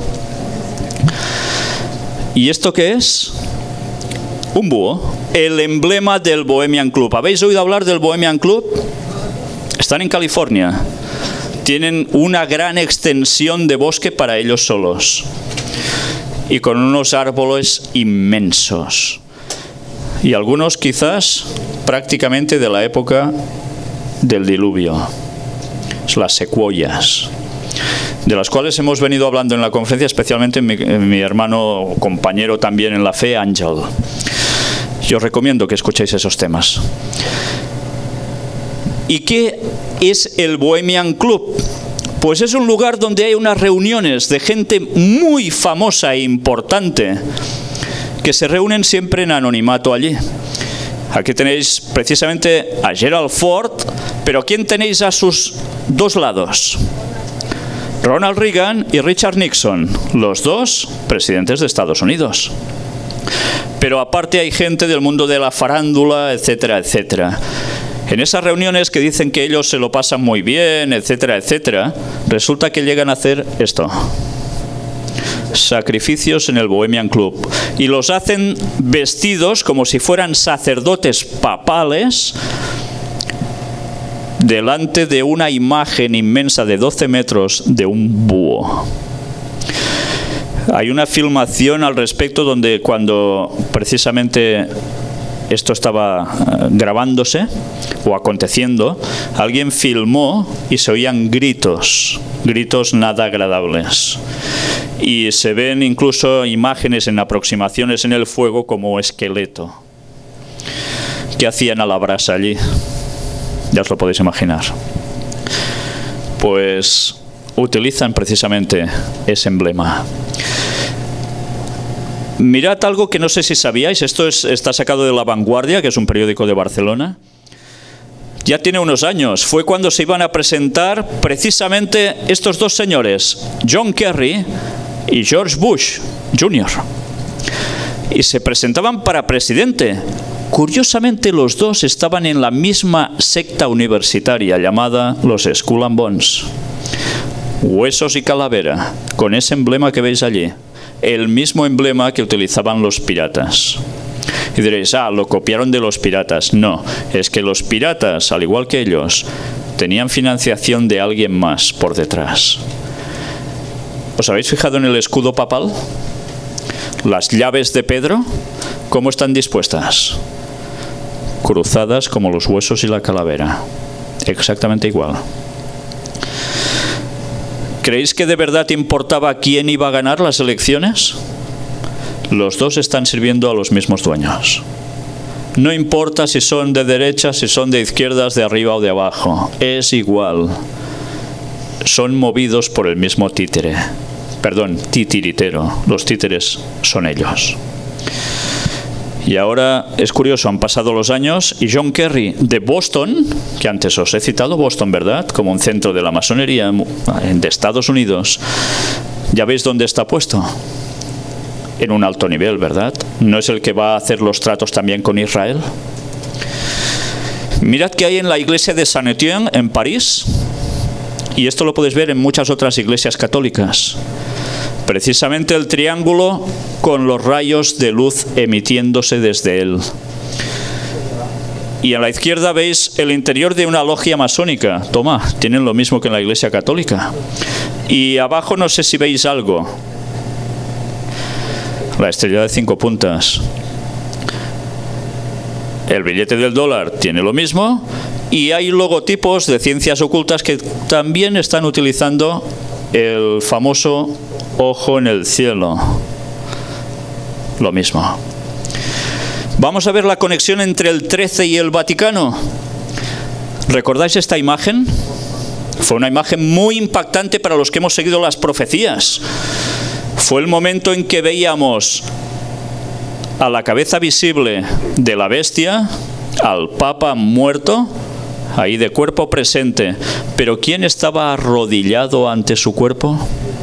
¿Y esto qué es? Un búho, el emblema del Bohemian Club. ¿Habéis oído hablar del Bohemian Club? Están en California. Tienen una gran extensión de bosque para ellos solos. Y con unos árboles inmensos. Y algunos quizás prácticamente de la época del diluvio. Las secuoyas, de las cuales hemos venido hablando en la conferencia, especialmente mi, mi hermano compañero también en la fe, Ángel. Yo os recomiendo que escuchéis esos temas. ¿Y qué es el Bohemian Club? Pues es un lugar donde hay unas reuniones de gente muy famosa e importante que se reúnen siempre en anonimato allí. Aquí tenéis precisamente a Gerald Ford, pero ¿quién tenéis a sus dos lados? Ronald Reagan y Richard Nixon, los dos presidentes de Estados Unidos. Pero aparte hay gente del mundo de la farándula, etcétera, etcétera. En esas reuniones que dicen que ellos se lo pasan muy bien, etcétera, etcétera, resulta que llegan a hacer esto. Sacrificios en el Bohemian Club. Y los hacen vestidos como si fueran sacerdotes papales, delante de una imagen inmensa de doce metros de un búho. Hay una filmación al respecto donde cuando precisamente esto estaba grabándose o aconteciendo, alguien filmó y se oían gritos, gritos nada agradables. Y se ven incluso imágenes en aproximaciones en el fuego como esqueleto. ¿Qué hacían a la brasa allí? Ya os lo podéis imaginar. Pues utilizan precisamente ese emblema. Mirad algo que no sé si sabíais, esto es, está sacado de La Vanguardia, que es un periódico de Barcelona. Ya tiene unos años, fue cuando se iban a presentar precisamente estos dos señores, John Kerry y George Bush junior Y se presentaban para presidente. Curiosamente, los dos estaban en la misma secta universitaria llamada los Skull and Bones. Huesos y calavera, con ese emblema que veis allí. El mismo emblema que utilizaban los piratas. Y diréis, ah, lo copiaron de los piratas. No, es que los piratas, al igual que ellos, tenían financiación de alguien más por detrás. ¿Os habéis fijado en el escudo papal? Las llaves de Pedro, ¿cómo están dispuestas? Cruzadas como los huesos y la calavera. Exactamente igual. ¿Creéis que de verdad importaba quién iba a ganar las elecciones? Los dos están sirviendo a los mismos dueños. No importa si son de derecha, si son de izquierdas, de arriba o de abajo. Es igual. Son movidos por el mismo títere. Perdón, titiritero. Los títeres son ellos. Y ahora es curioso, han pasado los años y John Kerry de Boston, que antes os he citado, Boston, ¿verdad? Como un centro de la masonería de Estados Unidos. ¿Ya veis dónde está puesto? En un alto nivel, ¿verdad? ¿No es el que va a hacer los tratos también con Israel? Mirad que hay en la iglesia de Saint-Étienne, en París, y esto lo podéis ver en muchas otras iglesias católicas. Precisamente el triángulo con los rayos de luz emitiéndose desde él. Y a la izquierda veis el interior de una logia masónica. Toma, tienen lo mismo que en la iglesia católica. Y abajo no sé si veis algo. La estrella de cinco puntas. El billete del dólar tiene lo mismo. Y hay logotipos de ciencias ocultas que también están utilizando el famoso ojo en el cielo. Lo mismo. Vamos a ver la conexión entre el trece y el Vaticano. ¿Recordáis esta imagen? Fue una imagen muy impactante para los que hemos seguido las profecías. Fue el momento en que veíamos a la cabeza visible de la bestia, al Papa muerto, ahí de cuerpo presente. Pero ¿quién estaba arrodillado ante su cuerpo?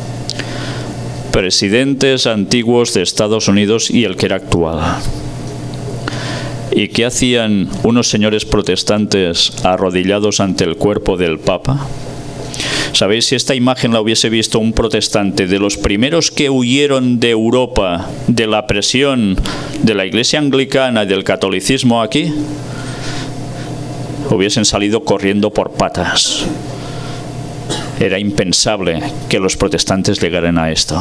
Presidentes antiguos de Estados Unidos y el que era actual. ¿Y qué hacían unos señores protestantes arrodillados ante el cuerpo del Papa? ¿Sabéis? Si esta imagen la hubiese visto un protestante de los primeros que huyeron de Europa, de la presión de la Iglesia anglicana y del catolicismo aquí, hubiesen salido corriendo por patas. Era impensable que los protestantes llegaran a esto.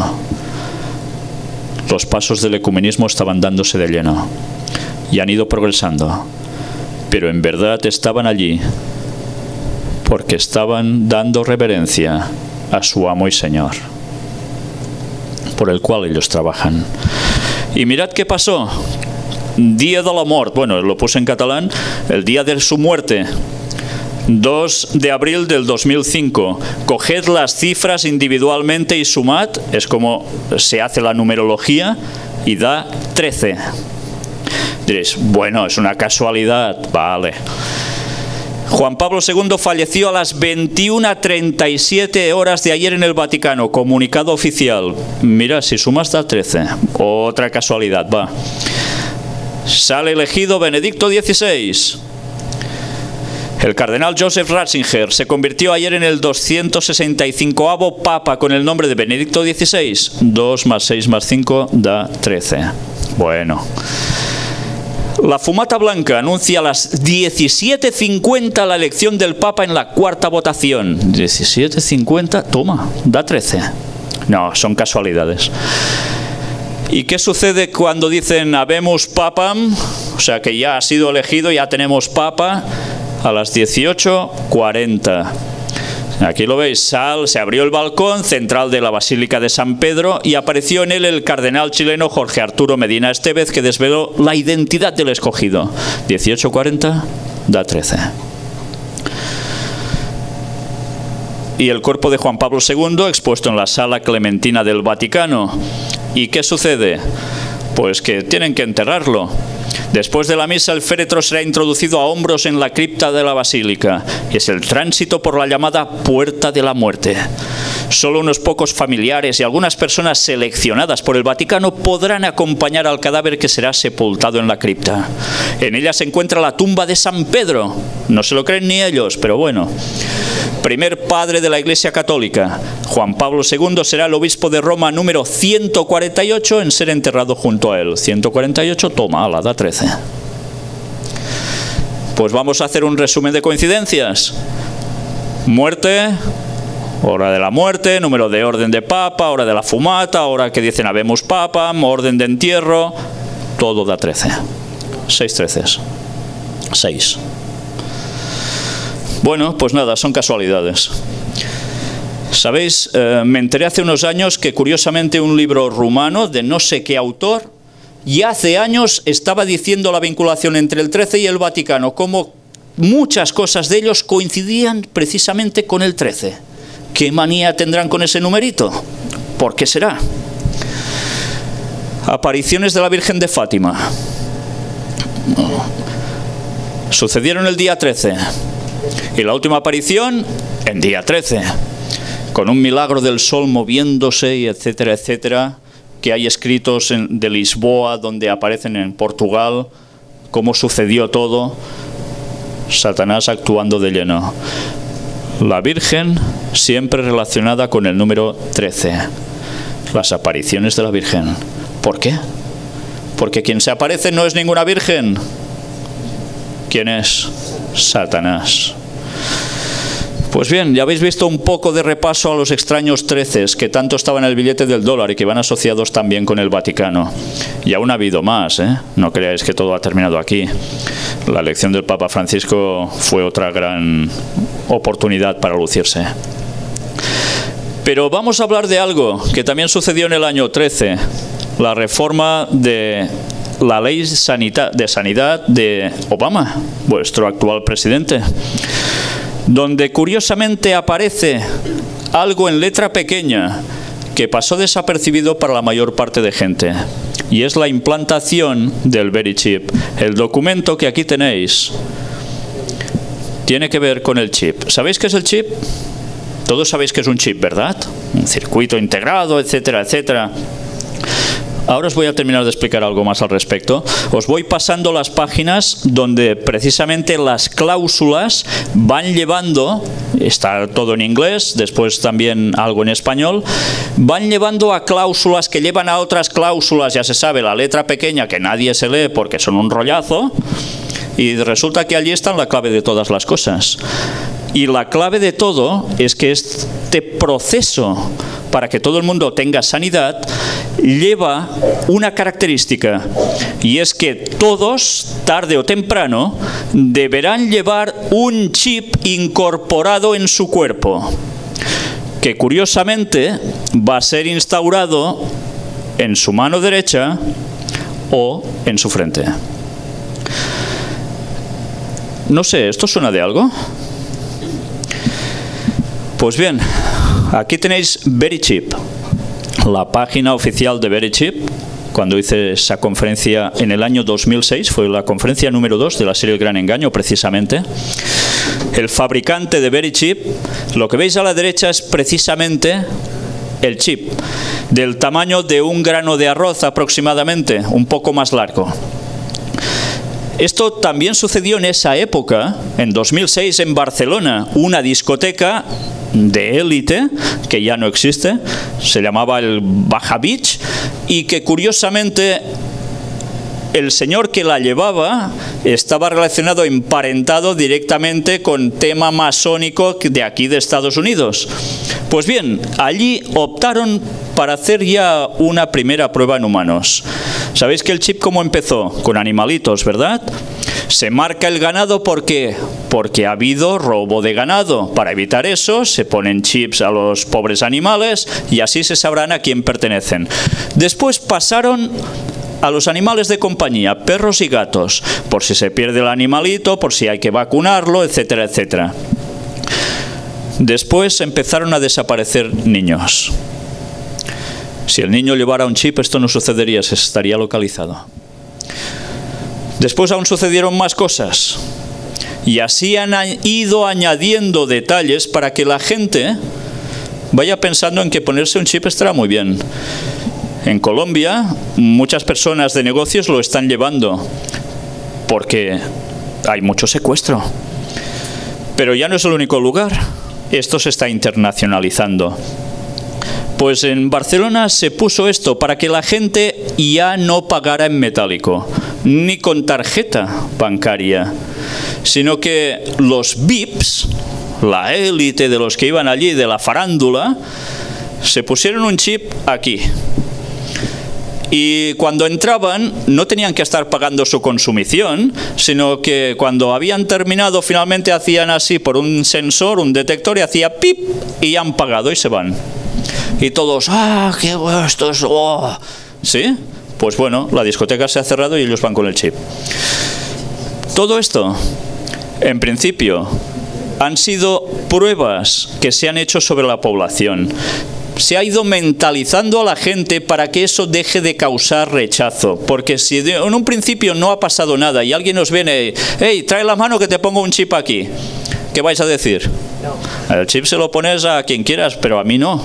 Los pasos del ecumenismo estaban dándose de lleno y han ido progresando, pero en verdad estaban allí porque estaban dando reverencia a su amo y Señor, por el cual ellos trabajan. Y mirad qué pasó. Día de la mort, bueno, lo puse en catalán, el día de su muerte, dos de abril del dos mil cinco. Coged las cifras individualmente y sumad, es como se hace la numerología, y da trece. Diréis, bueno, es una casualidad, vale. Juan Pablo segundo falleció a las veintiuna treinta y siete horas de ayer en el Vaticano, comunicado oficial. Mira, si sumas da trece, otra casualidad, va. Sale elegido Benedicto dieciséis. El cardenal Joseph Ratzinger se convirtió ayer en el doscientos sesenta y cincoavo Papa con el nombre de Benedicto dieciséis. dos más seis más cinco da trece. Bueno, La fumata blanca anuncia a las diecisiete cincuenta la elección del Papa en la cuarta votación. diecisiete cincuenta, toma, da trece. No, son casualidades. ¿Y qué sucede cuando dicen habemos papam? O sea que ya ha sido elegido, ya tenemos papa. A las dieciocho cuarenta. Aquí lo veis, sal, se abrió el balcón central de la Basílica de San Pedro y apareció en él el cardenal chileno Jorge Arturo Medina Estevez, que desveló la identidad del escogido. dieciocho cuarenta da trece. Y el cuerpo de Juan Pablo segundo expuesto en la Sala Clementina del Vaticano. ¿Y qué sucede? Pues que tienen que enterrarlo. Después de la misa, el féretro será introducido a hombros en la cripta de la basílica. Es el tránsito por la llamada Puerta de la Muerte. Solo unos pocos familiares y algunas personas seleccionadas por el Vaticano podrán acompañar al cadáver, que será sepultado en la cripta. En ella se encuentra la tumba de San Pedro. No se lo creen ni ellos, pero bueno. Primer padre de la Iglesia Católica. Juan Pablo segundo será el obispo de Roma número ciento cuarenta y ocho en ser enterrado junto a él. ciento cuarenta y ocho, toma, ala, da trece. Pues vamos a hacer un resumen de coincidencias. Muerte, hora de la muerte, número de orden de papa, hora de la fumata, hora que dicen habemos papa, orden de entierro, todo da trece. Seis treces. Seis. Bueno, pues nada, son casualidades. ¿Sabéis? Eh, me enteré hace unos años que curiosamente un libro rumano de no sé qué autor ya hace años estaba diciendo la vinculación entre el trece y el Vaticano, como muchas cosas de ellos coincidían precisamente con el trece. ¿Qué manía tendrán con ese numerito? ¿Por qué será? Apariciones de la Virgen de Fátima. Sucedieron el día trece. Y la última aparición en día trece, con un milagro del sol moviéndose y etcétera, etcétera, que hay escritos en, de Lisboa, donde aparecen en Portugal, cómo sucedió todo. Satanás actuando de lleno. La Virgen siempre relacionada con el número trece. Las apariciones de la Virgen. ¿Por qué? Porque quien se aparece no es ninguna virgen. ¿Quién es? Satanás. Pues bien, ya habéis visto un poco de repaso a los extraños treces que tanto estaban en el billete del dólar y que van asociados también con el Vaticano. Y aún ha habido más, ¿eh? No creáis que todo ha terminado aquí. La elección del Papa Francisco fue otra gran oportunidad para lucirse. Pero vamos a hablar de algo que también sucedió en el año trece, la reforma de la ley de sanidad de Obama, vuestro actual presidente, donde curiosamente aparece algo en letra pequeña que pasó desapercibido para la mayor parte de gente, y es la implantación del Verichip. El documento que aquí tenéis tiene que ver con el chip. ¿Sabéis qué es el chip? Todos sabéis que es un chip, ¿verdad? Un circuito integrado, etcétera, etcétera. Ahora os voy a terminar de explicar algo más al respecto. Os voy pasando las páginas donde precisamente las cláusulas van llevando, está todo en inglés, después también algo en español, van llevando a cláusulas que llevan a otras cláusulas, ya se sabe, la letra pequeña que nadie se lee porque son un rollazo, y resulta que allí está la clave de todas las cosas. Y la clave de todo es que este proceso para que todo el mundo tenga sanidad lleva una característica, y es que todos, tarde o temprano, deberán llevar un chip incorporado en su cuerpo, que curiosamente va a ser instaurado en su mano derecha o en su frente. No sé, ¿esto suena de algo? Pues bien, aquí tenéis Verichip, la página oficial de Verichip. Cuando hice esa conferencia en el año dos mil seis, fue la conferencia número dos de la serie El Gran Engaño, precisamente. El fabricante de Verichip, lo que veis a la derecha es precisamente el chip, del tamaño de un grano de arroz aproximadamente, un poco más largo. Esto también sucedió en esa época, en dos mil seis, en Barcelona, una discoteca de élite, que ya no existe, se llamaba el Baja Beach, y que curiosamente el señor que la llevaba estaba relacionado, emparentado directamente con tema masónico de aquí de Estados Unidos. Pues bien, allí optaron para hacer ya una primera prueba en humanos. ¿Sabéis que el chip cómo empezó? Con animalitos, ¿verdad? Se marca el ganado, ¿por qué? Porque ha habido robo de ganado. Para evitar eso, se ponen chips a los pobres animales y así se sabrán a quién pertenecen. Después pasaron a los animales de compañía, perros y gatos, por si se pierde el animalito, por si hay que vacunarlo, etcétera, etcétera. Después empezaron a desaparecer niños. Si el niño llevara un chip, esto no sucedería, se estaría localizado. Después aún sucedieron más cosas. Y así han ido añadiendo detalles para que la gente vaya pensando en que ponerse un chip estará muy bien. En Colombia, muchas personas de negocios lo están llevando porque hay mucho secuestro. Pero ya no es el único lugar. Esto se está internacionalizando. Pues en Barcelona se puso esto para que la gente ya no pagara en metálico, ni con tarjeta bancaria, sino que los V I Ps, la élite de los que iban allí, de la farándula, se pusieron un chip aquí. Y cuando entraban no tenían que estar pagando su consumición, sino que cuando habían terminado finalmente hacían así por un sensor, un detector, y hacía pip y ya han pagado y se van. Y todos, ¡ah, qué bueno esto es! Oh. ¿Sí? Pues bueno, la discoteca se ha cerrado y ellos van con el chip. Todo esto, en principio, han sido pruebas que se han hecho sobre la población. Se ha ido mentalizando a la gente para que eso deje de causar rechazo. Porque si en un principio no ha pasado nada y alguien os viene, hey, trae la mano que te pongo un chip aquí, ¿qué vais a decir? No. El chip se lo pones a quien quieras, pero a mí no.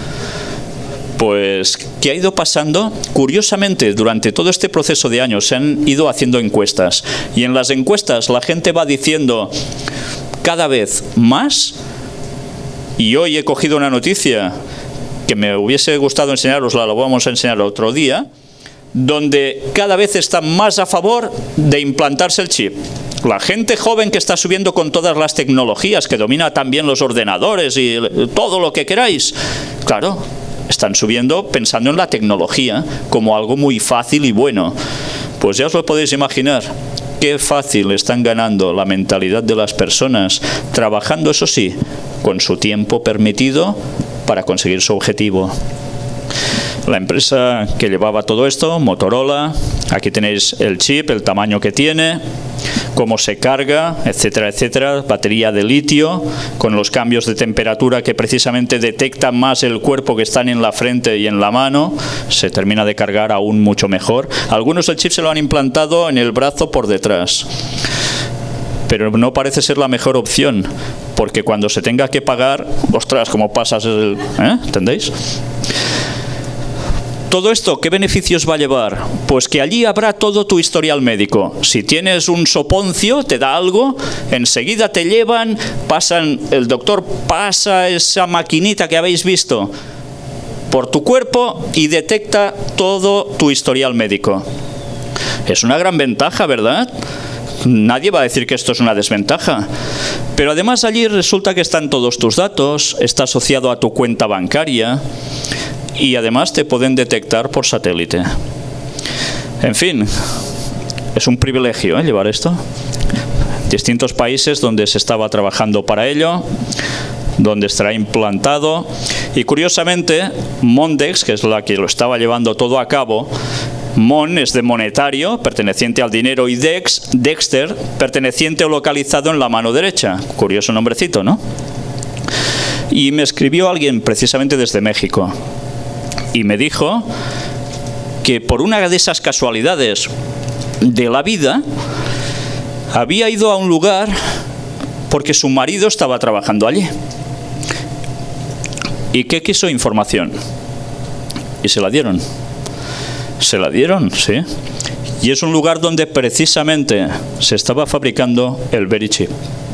Pues, ¿qué ha ido pasando? Curiosamente, durante todo este proceso de años se han ido haciendo encuestas. Y en las encuestas la gente va diciendo cada vez más. Y hoy he cogido una noticia que me hubiese gustado enseñarosla, lo vamos a enseñar otro día, donde cada vez están más a favor de implantarse el chip. La gente joven que está subiendo con todas las tecnologías, que domina también los ordenadores y todo lo que queráis, claro, están subiendo pensando en la tecnología como algo muy fácil y bueno. Pues ya os lo podéis imaginar. Qué fácil están ganando la mentalidad de las personas, trabajando, eso sí, con su tiempo permitido para conseguir su objetivo. La empresa que llevaba todo esto, Motorola, aquí tenéis el chip, el tamaño que tiene, cómo se carga, etcétera, etcétera, batería de litio, con los cambios de temperatura que precisamente detectan más el cuerpo que están en la frente y en la mano, se termina de cargar aún mucho mejor. Algunos el chip se lo han implantado en el brazo por detrás, pero no parece ser la mejor opción, porque cuando se tenga que pagar, ostras, ¿cómo pasas el...? ¿Eh? ¿Entendéis? Todo esto, ¿qué beneficios va a llevar? Pues que allí habrá todo tu historial médico. Si tienes un soponcio, te da algo, enseguida te llevan, pasan, el doctor pasa esa maquinita que habéis visto por tu cuerpo y detecta todo tu historial médico. Es una gran ventaja, ¿verdad? Nadie va a decir que esto es una desventaja. Pero además allí resulta que están todos tus datos, está asociado a tu cuenta bancaria y además te pueden detectar por satélite. En fin, es un privilegio, ¿eh?, llevar esto. Distintos países donde se estaba trabajando para ello, donde estará implantado. Y curiosamente, Mondex, que es la que lo estaba llevando todo a cabo, Mon es de monetario, perteneciente al dinero, y Dex, Dexter, perteneciente o localizado en la mano derecha. Curioso nombrecito, ¿no? Y me escribió alguien precisamente desde México y me dijo que por una de esas casualidades de la vida había ido a un lugar porque su marido estaba trabajando allí y que quiso información y se la dieron. Se la dieron, sí. Y es un lugar donde precisamente se estaba fabricando el Verichip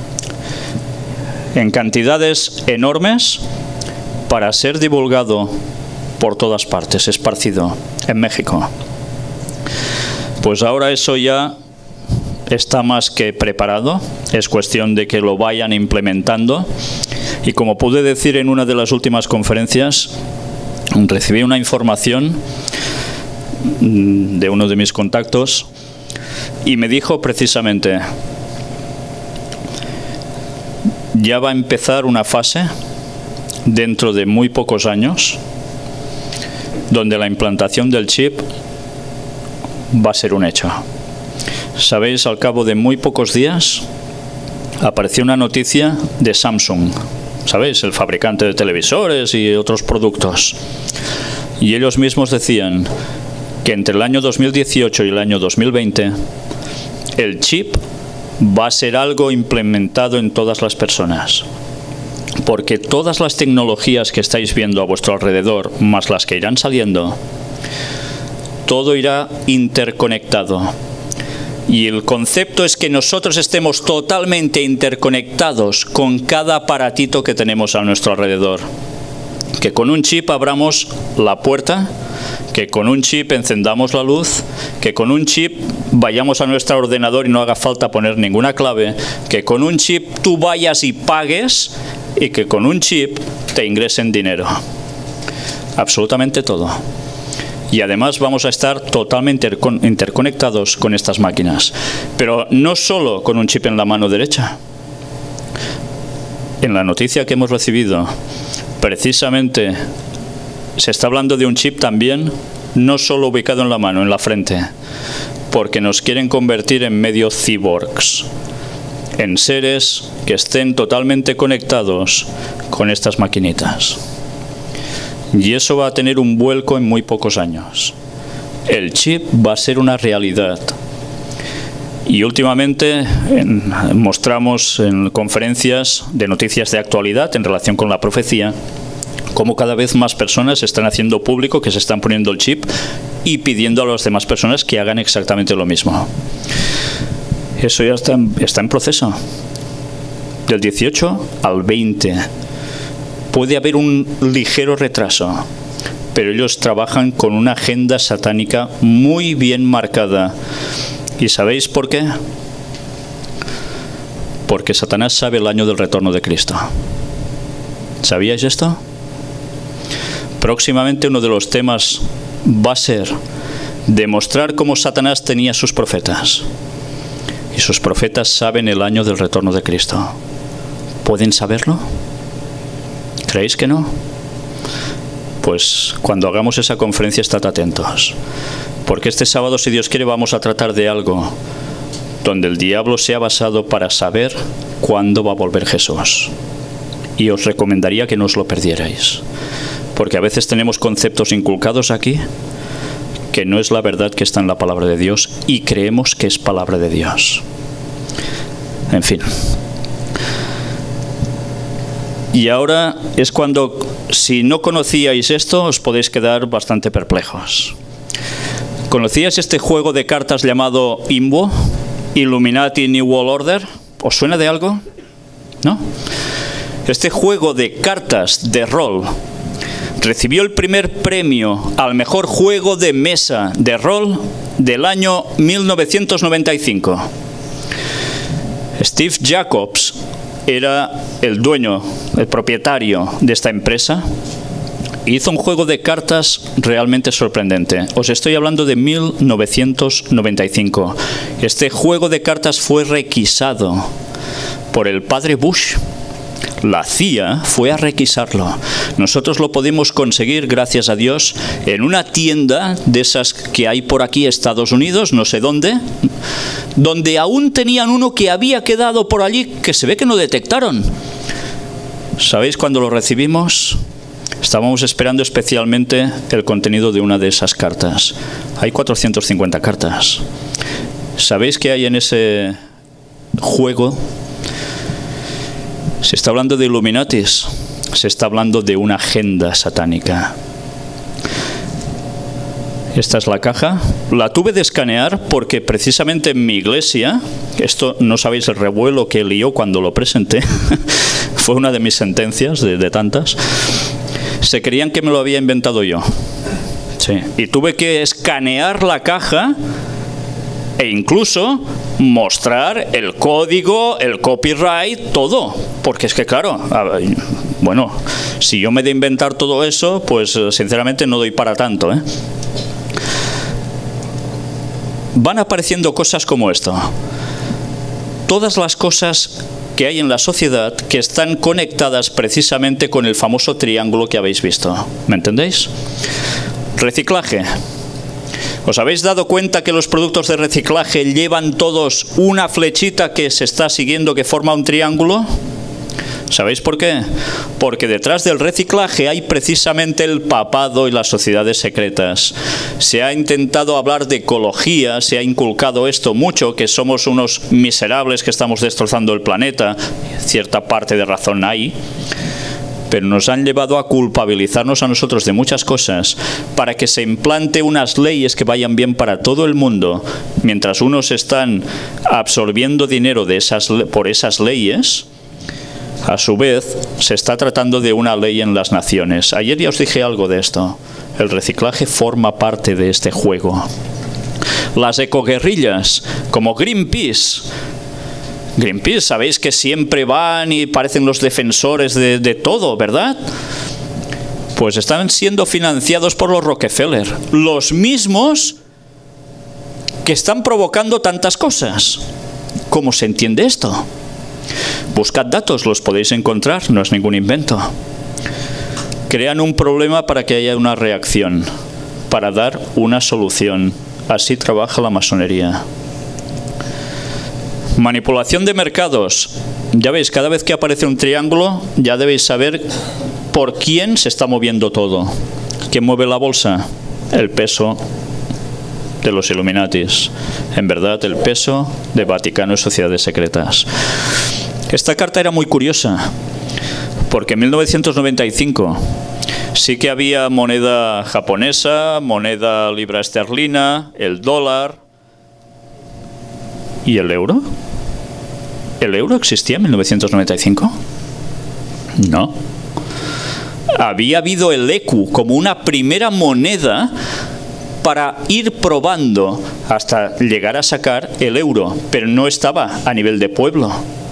en cantidades enormes para ser divulgado por todas partes, esparcido en México. Pues ahora eso ya está más que preparado, es cuestión de que lo vayan implementando. Y como pude decir en una de las últimas conferencias, recibí una información de uno de mis contactos y me dijo precisamente: ya va a empezar una fase dentro de muy pocos años donde la implantación del chip va a ser un hecho. Sabéis, al cabo de muy pocos días apareció una noticia de Samsung, ¿sabéis? El fabricante de televisores y otros productos. Y ellos mismos decían que entre el año dos mil dieciocho y el año dos mil veinte el chip va a ser algo implementado en todas las personas. Porque todas las tecnologías que estáis viendo a vuestro alrededor, más las que irán saliendo, todo irá interconectado. Y el concepto es que nosotros estemos totalmente interconectados con cada aparatito que tenemos a nuestro alrededor. Que con un chip abramos la puerta, que con un chip encendamos la luz, que con un chip vayamos a nuestro ordenador y no haga falta poner ninguna clave, que con un chip tú vayas y pagues y que con un chip te ingresen dinero. Absolutamente todo. Y además vamos a estar totalmente interconectados con estas máquinas. Pero no solo con un chip en la mano derecha. En la noticia que hemos recibido, precisamente se está hablando de un chip también, no solo ubicado en la mano, en la frente, porque nos quieren convertir en medio cyborgs, en seres que estén totalmente conectados con estas maquinitas. Y eso va a tener un vuelco en muy pocos años. El chip va a ser una realidad. Y últimamente en, mostramos en conferencias de noticias de actualidad en relación con la profecía, cómo cada vez más personas están haciendo público que se están poniendo el chip y pidiendo a las demás personas que hagan exactamente lo mismo. Eso ya está, está en proceso. Del dieciocho al veinte. Puede haber un ligero retraso, pero ellos trabajan con una agenda satánica muy bien marcada. ¿Y sabéis por qué? Porque Satanás sabe el año del retorno de Cristo. ¿Sabíais esto? Próximamente uno de los temas va a ser demostrar cómo Satanás tenía sus profetas. Y sus profetas saben el año del retorno de Cristo. ¿Pueden saberlo? ¿Creéis que no? Pues cuando hagamos esa conferencia, estad atentos. Porque este sábado, si Dios quiere, vamos a tratar de algo donde el diablo se ha basado para saber cuándo va a volver Jesús. Y os recomendaría que no os lo perdierais. Porque a veces tenemos conceptos inculcados aquí que no es la verdad que está en la palabra de Dios y creemos que es palabra de Dios. En fin. Y ahora es cuando, si no conocíais esto, os podéis quedar bastante perplejos. ¿Conocíais este juego de cartas llamado I M B O? Illuminati New World Order. ¿Os suena de algo? ¿No? Este juego de cartas de rol recibió el primer premio al mejor juego de mesa de rol del año mil novecientos noventa y cinco. Steve Jacobs era el dueño, el propietario de esta empresa. Hizo un juego de cartas realmente sorprendente. Os estoy hablando de mil novecientos noventa y cinco. Este juego de cartas fue requisado por el padre Bush. La C I A fue a requisarlo. Nosotros lo podemos conseguir, gracias a Dios, en una tienda de esas que hay por aquí, Estados Unidos, no sé dónde, donde aún tenían uno que había quedado por allí, que se ve que no detectaron. ¿Sabéis cuándo lo recibimos? Estábamos esperando especialmente el contenido de una de esas cartas. Hay cuatrocientas cincuenta cartas. ¿Sabéis qué hay en ese juego? Se está hablando de Illuminatis, se está hablando de una agenda satánica. Esta es la caja. La tuve de escanear porque precisamente en mi iglesia, esto no sabéis el revuelo que lió cuando lo presenté, fue una de mis sentencias, de, de tantas, se creían que me lo había inventado yo. Sí. Y tuve que escanear la caja e incluso mostrar el código, el copyright, todo. Porque es que, claro, bueno, si yo me de inventar todo eso, pues sinceramente no doy para tanto, ¿eh? Van apareciendo cosas como esto. Todas las cosas que hay en la sociedad que están conectadas precisamente con el famoso triángulo que habéis visto. ¿Me entendéis? Reciclaje. ¿Os habéis dado cuenta que los productos de reciclaje llevan todos una flechita que se está siguiendo que forma un triángulo? ¿Sabéis por qué? Porque detrás del reciclaje hay precisamente el papado y las sociedades secretas. Se ha intentado hablar de ecología, se ha inculcado esto mucho, que somos unos miserables que estamos destrozando el planeta. Cierta parte de razón hay. Pero nos han llevado a culpabilizarnos a nosotros de muchas cosas para que se implante unas leyes que vayan bien para todo el mundo, mientras unos están absorbiendo dinero de esas, por esas leyes. A su vez, se está tratando de una ley en las naciones. Ayer ya os dije algo de esto. El reciclaje forma parte de este juego. Las ecoguerrillas, como Greenpeace. Greenpeace, sabéis que siempre van y parecen los defensores de, de todo, ¿verdad? Pues están siendo financiados por los Rockefeller. Los mismos que están provocando tantas cosas. ¿Cómo se entiende esto? Buscad datos, los podéis encontrar, no es ningún invento. Crean un problema para que haya una reacción, para dar una solución. Así trabaja la masonería. Manipulación de mercados. Ya veis, cada vez que aparece un triángulo, ya debéis saber por quién se está moviendo todo. ¿Quién mueve la bolsa? El peso de los Illuminatis. En verdad, el peso de Vaticano y sociedades secretas. Esta carta era muy curiosa, porque en mil novecientos noventa y cinco sí que había moneda japonesa, moneda libra esterlina, el dólar y el euro. ¿El euro existía en mil novecientos noventa y cinco? No. Había habido el ecu como una primera moneda para ir probando hasta llegar a sacar el euro, pero no estaba a nivel de pueblo.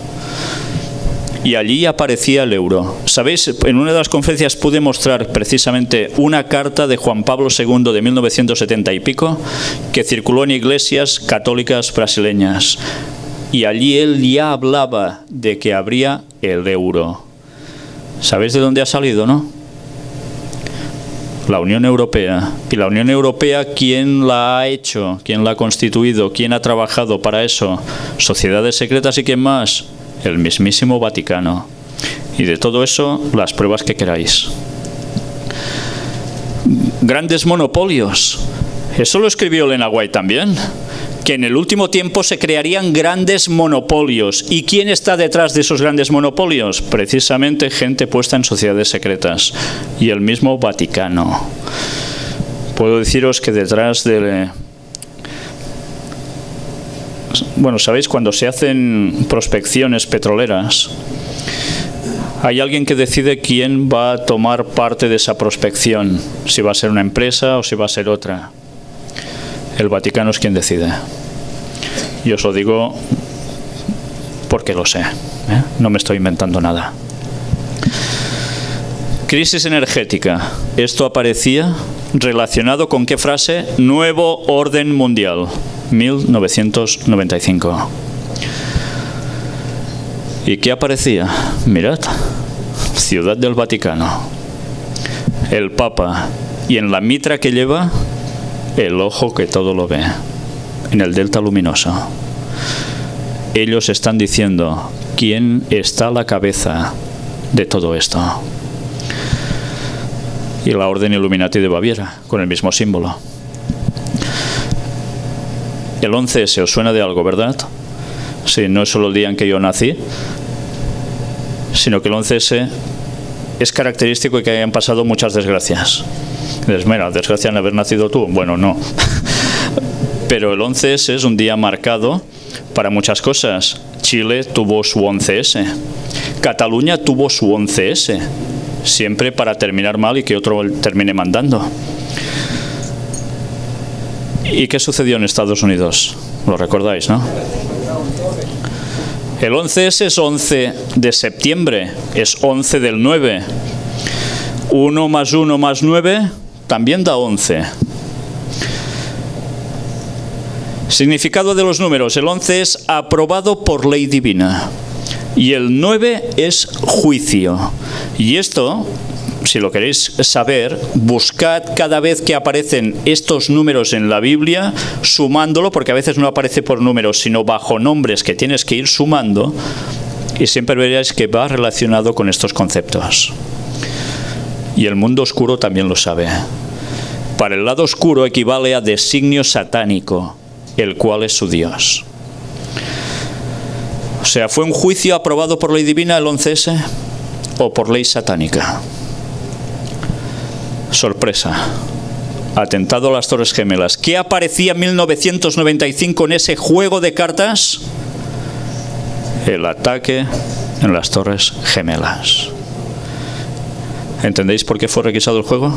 Y allí aparecía el euro. ¿Sabéis? En una de las conferencias pude mostrar precisamente una carta de Juan Pablo segundo de mil novecientos setenta y pico que circuló en iglesias católicas brasileñas. Y allí él ya hablaba de que habría el euro. ¿Sabéis de dónde ha salido, no? La Unión Europea. Y la Unión Europea, ¿quién la ha hecho? ¿Quién la ha constituido? ¿Quién ha trabajado para eso? Sociedades secretas y ¿quién más? El mismísimo Vaticano. Y de todo eso, las pruebas que queráis. Grandes monopolios. Eso lo escribió Elena White también. Que en el último tiempo se crearían grandes monopolios. ¿Y quién está detrás de esos grandes monopolios? Precisamente gente puesta en sociedades secretas. Y el mismo Vaticano. Puedo deciros que detrás de... Bueno, ¿sabéis? Cuando se hacen prospecciones petroleras, hay alguien que decide quién va a tomar parte de esa prospección. Si va a ser una empresa o si va a ser otra. El Vaticano es quien decide. Y os lo digo porque lo sé, ¿eh? No me estoy inventando nada. Crisis energética. Esto aparecía relacionado con ¿qué frase? Nuevo orden mundial. mil novecientos noventa y cinco. ¿Y qué aparecía? Mirad. Ciudad del Vaticano. El Papa. Y en la mitra que lleva, el ojo que todo lo ve. En el delta luminoso. Ellos están diciendo quién está a la cabeza de todo esto. Y la Orden Illuminati de Baviera, con el mismo símbolo. El once ese, ¿os suena de algo, verdad? Sí, no es solo el día en que yo nací, sino que el once ese es característico de que hayan pasado muchas desgracias. Dices, mira, desgracia en haber nacido tú. Bueno, no. Pero el once ese es un día marcado para muchas cosas. Chile tuvo su once ese. Cataluña tuvo su once ese. Siempre para terminar mal y que otro termine mandando. ¿Y qué sucedió en Estados Unidos? Lo recordáis, ¿no? El once ese es once de septiembre, es once del nueve. uno más uno más nueve también da once. Significado de los números. El once es aprobado por ley divina. Y el nueve es juicio. Y esto, si lo queréis saber, buscad cada vez que aparecen estos números en la Biblia, sumándolo, porque a veces no aparece por números, sino bajo nombres que tienes que ir sumando, y siempre veréis que va relacionado con estos conceptos. Y el mundo oscuro también lo sabe. Para el lado oscuro equivale a designio satánico, el cual es su Dios. O sea, ¿fue un juicio aprobado por ley divina el once ese o por ley satánica? Sorpresa. Atentado a las Torres Gemelas. ¿Qué aparecía en mil novecientos noventa y cinco en ese juego de cartas? El ataque en las Torres Gemelas. ¿Entendéis por qué fue requisado el juego?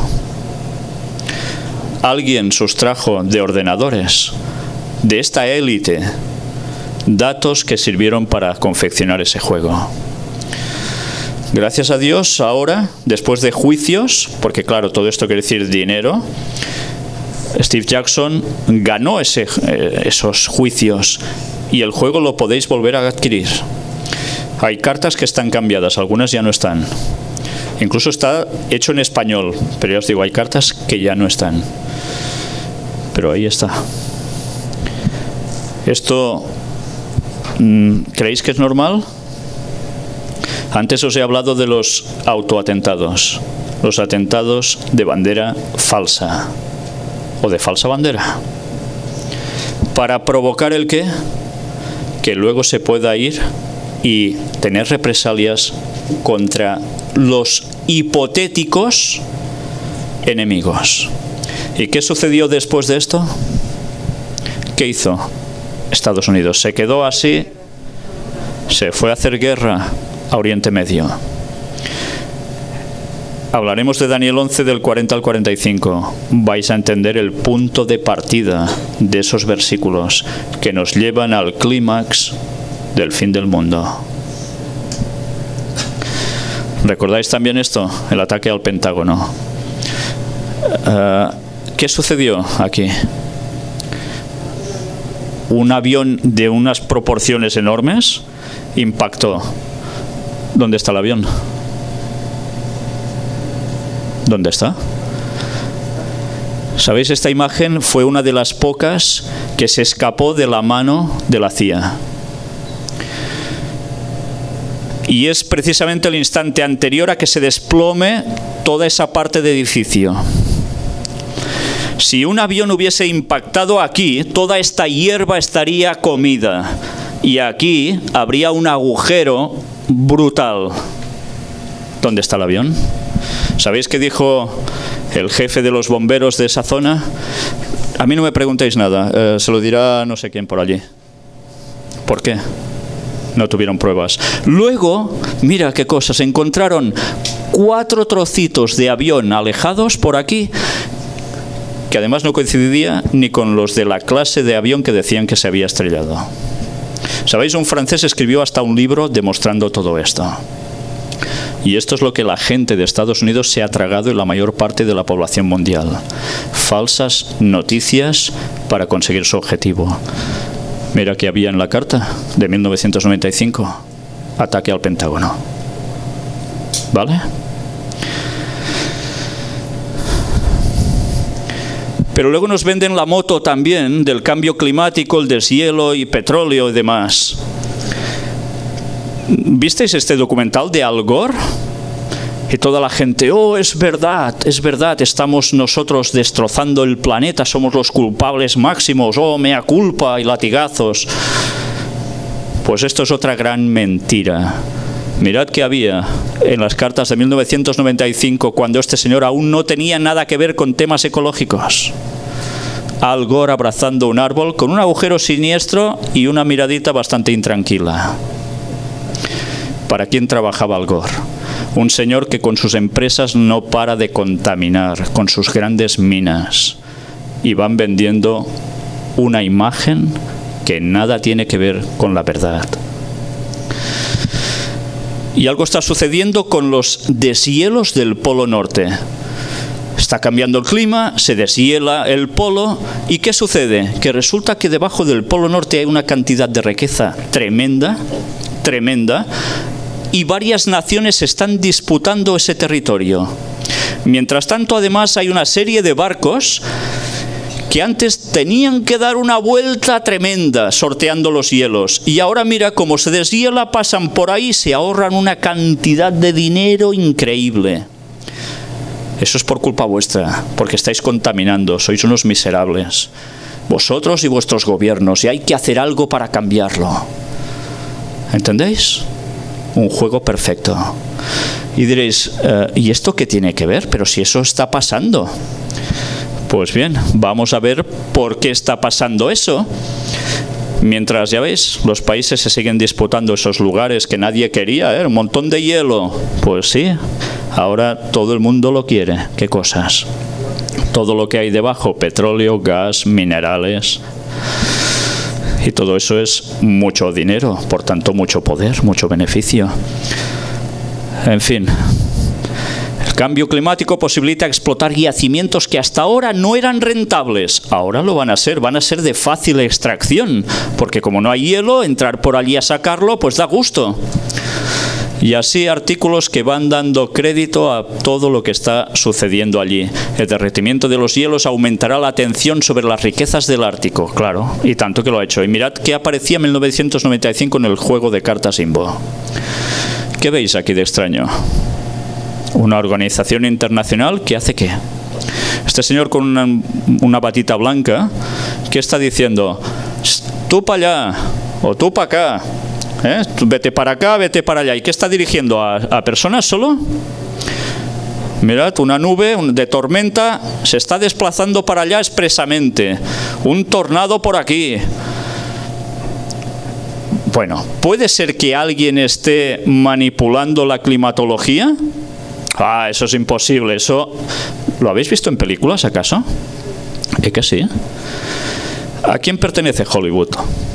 Alguien sustrajo de ordenadores de esta élite datos que sirvieron para confeccionar ese juego. Gracias a Dios, ahora, después de juicios, porque claro, todo esto quiere decir dinero, Steve Jackson ganó ese, eh, esos juicios y el juego lo podéis volver a adquirir. Hay cartas que están cambiadas, algunas ya no están. Incluso está hecho en español, pero ya os digo, hay cartas que ya no están. Pero ahí está. Esto, ¿creéis que es normal? Antes os he hablado de los autoatentados, los atentados de bandera falsa o de falsa bandera. ¿Para provocar el qué? Que luego se pueda ir y tener represalias contra los hipotéticos enemigos. ¿Y qué sucedió después de esto? ¿Qué hizo Estados Unidos? Se quedó así, se fue a hacer guerra a Oriente Medio. Hablaremos de Daniel once del cuarenta al cuarenta y cinco. Vais a entender el punto de partida de esos versículos que nos llevan al clímax del fin del mundo. ¿Recordáis también esto? El ataque al Pentágono. Uh, ¿Qué sucedió aquí? Un avión de unas proporciones enormes impactó. ¿Dónde está el avión? ¿Dónde está? ¿Sabéis? Esta imagen fue una de las pocas que se escapó de la mano de la C I A. Y es precisamente el instante anterior a que se desplome toda esa parte de edificio. Si un avión hubiese impactado aquí, toda esta hierba estaría comida. Y aquí habría un agujero brutal. ¿Dónde está el avión? ¿Sabéis qué dijo el jefe de los bomberos de esa zona? A mí no me preguntéis nada, eh, se lo dirá no sé quién por allí. ¿Por qué? No tuvieron pruebas. Luego, mira qué cosas, encontraron cuatro trocitos de avión alejados por aquí, que además no coincidía ni con los de la clase de avión que decían que se había estrellado. ¿Sabéis? Un francés escribió hasta un libro demostrando todo esto. Y esto es lo que la gente de Estados Unidos se ha tragado en la mayor parte de la población mundial. Falsas noticias para conseguir su objetivo. Mira que había en la carta de mil novecientos noventa y cinco. Ataque al Pentágono. ¿Vale? Pero luego nos venden la moto también del cambio climático, el deshielo y petróleo y demás. ¿Visteis este documental de Al Gore? Y toda la gente, oh, es verdad, es verdad, estamos nosotros destrozando el planeta, somos los culpables máximos, oh, mea culpa y latigazos. Pues esto es otra gran mentira. Mirad que había en las cartas de mil novecientos noventa y cinco, cuando este señor aún no tenía nada que ver con temas ecológicos. Al Gore abrazando un árbol con un agujero siniestro y una miradita bastante intranquila. ¿Para quién trabajaba Al Gore? Un señor que con sus empresas no para de contaminar, con sus grandes minas, y van vendiendo una imagen que nada tiene que ver con la verdad. Y algo está sucediendo con los deshielos del Polo Norte. Está cambiando el clima, se deshiela el polo, ¿y qué sucede? Que resulta que debajo del Polo Norte hay una cantidad de riqueza tremenda, tremenda, y varias naciones están disputando ese territorio. Mientras tanto, además, hay una serie de barcos que antes tenían que dar una vuelta tremenda sorteando los hielos. Y ahora mira, como se deshiela, pasan por ahí, se ahorran una cantidad de dinero increíble. Eso es por culpa vuestra, porque estáis contaminando, sois unos miserables. Vosotros y vuestros gobiernos, y hay que hacer algo para cambiarlo. ¿Entendéis? Un juego perfecto. Y diréis, eh, ¿y esto qué tiene que ver? Pero si eso está pasando. Pues bien, vamos a ver por qué está pasando eso. Mientras, ya veis, los países se siguen disputando esos lugares que nadie quería, ¿eh? Un montón de hielo. Pues sí, ahora todo el mundo lo quiere. ¿Qué cosas? Todo lo que hay debajo, petróleo, gas, minerales. Y todo eso es mucho dinero, por tanto mucho poder, mucho beneficio. En fin, el cambio climático posibilita explotar yacimientos que hasta ahora no eran rentables. Ahora lo van a ser, van a ser de fácil extracción, porque como no hay hielo, entrar por allí a sacarlo, pues da gusto. Y así artículos que van dando crédito a todo lo que está sucediendo allí. El derretimiento de los hielos aumentará la atención sobre las riquezas del Ártico, claro, y tanto que lo ha hecho. Y mirad qué aparecía en mil novecientos noventa y cinco en el juego de cartas Imbo. ¿Qué veis aquí de extraño? Una organización internacional que hace ¿qué? Este señor con una, una batita blanca, ¿qué está diciendo? Tú para allá, o tú para acá. ¿Eh? Vete para acá, vete para allá. ¿Y qué está dirigiendo? ¿A, a personas solo? Mirad, una nube de tormenta se está desplazando para allá expresamente. Un tornado por aquí. Bueno, ¿puede ser que alguien esté manipulando la climatología? Ah, eso es imposible. Eso, ¿lo habéis visto en películas acaso? ¿Es que sí? ¿A quién pertenece Hollywood?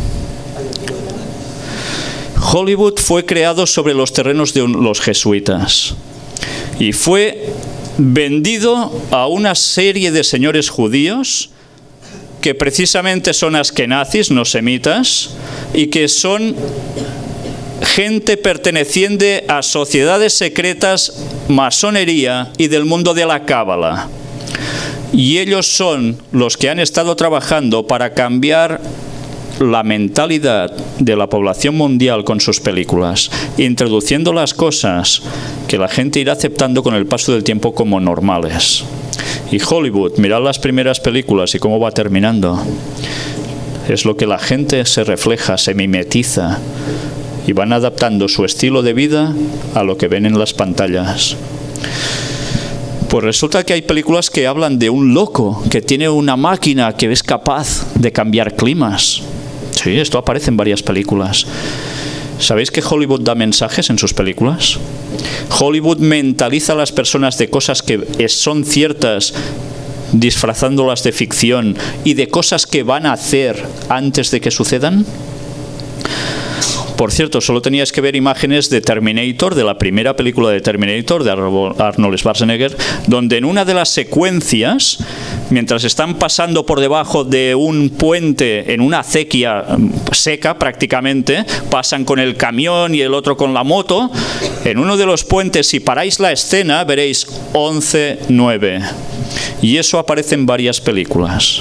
Hollywood fue creado sobre los terrenos de los jesuitas y fue vendido a una serie de señores judíos que precisamente son askenazis, no semitas, y que son gente perteneciente a sociedades secretas, masonería y del mundo de la cábala. Y ellos son los que han estado trabajando para cambiar la mentalidad de la población mundial con sus películas, introduciendo las cosas que la gente irá aceptando con el paso del tiempo como normales. Y Hollywood, mirad las primeras películas y cómo va terminando. Es lo que la gente se refleja, se mimetiza y van adaptando su estilo de vida a lo que ven en las pantallas. Pues resulta que hay películas que hablan de un loco que tiene una máquina que es capaz de cambiar climas. Sí, esto aparece en varias películas. ¿Sabéis que Hollywood da mensajes en sus películas? Hollywood mentaliza a las personas de cosas que son ciertas, disfrazándolas de ficción, y de cosas que van a hacer antes de que sucedan. Por cierto, solo teníais que ver imágenes de Terminator, de la primera película de Terminator, de Arnold Schwarzenegger, donde en una de las secuencias, mientras están pasando por debajo de un puente en una acequia seca prácticamente, pasan con el camión y el otro con la moto, en uno de los puentes, si paráis la escena, veréis once nueve. Y eso aparece en varias películas.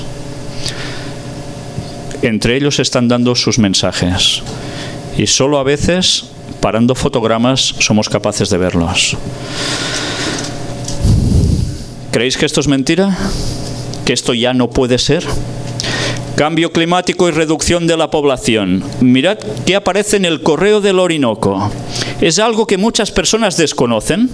Entre ellos están dando sus mensajes. Y solo a veces, parando fotogramas, somos capaces de verlos. ¿Creéis que esto es mentira? ¿Que esto ya no puede ser? Cambio climático y reducción de la población. Mirad qué aparece en el Correo del Orinoco. Es algo que muchas personas desconocen.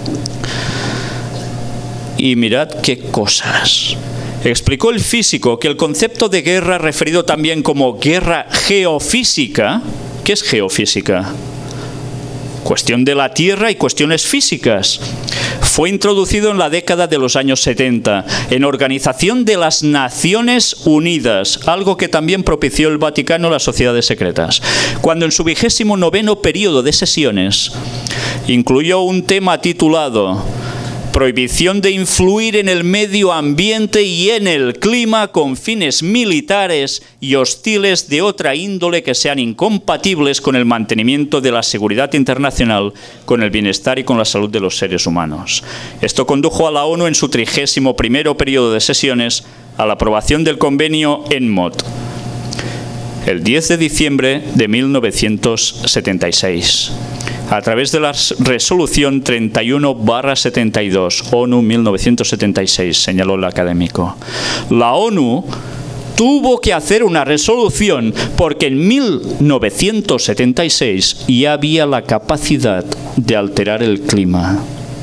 Y mirad qué cosas. Explicó el físico que el concepto de guerra, referido también como guerra geofísica. ¿Qué es geofísica? Cuestión de la Tierra y cuestiones físicas. Fue introducido en la década de los años setenta en Organización de las Naciones Unidas, algo que también propició el Vaticano, las sociedades secretas, cuando en su vigésimo noveno periodo de sesiones incluyó un tema titulado Prohibición de influir en el medio ambiente y en el clima con fines militares y hostiles de otra índole que sean incompatibles con el mantenimiento de la seguridad internacional, con el bienestar y con la salud de los seres humanos. Esto condujo a la ONU en su trigésimo primero periodo de sesiones a la aprobación del convenio ENMOD, el diez de diciembre de mil novecientos setenta y seis. A través de la resolución treinta y uno barra setenta y dos, ONU mil novecientos setenta y seis, señaló el académico. La ONU tuvo que hacer una resolución porque en mil novecientos setenta y seis ya había la capacidad de alterar el clima.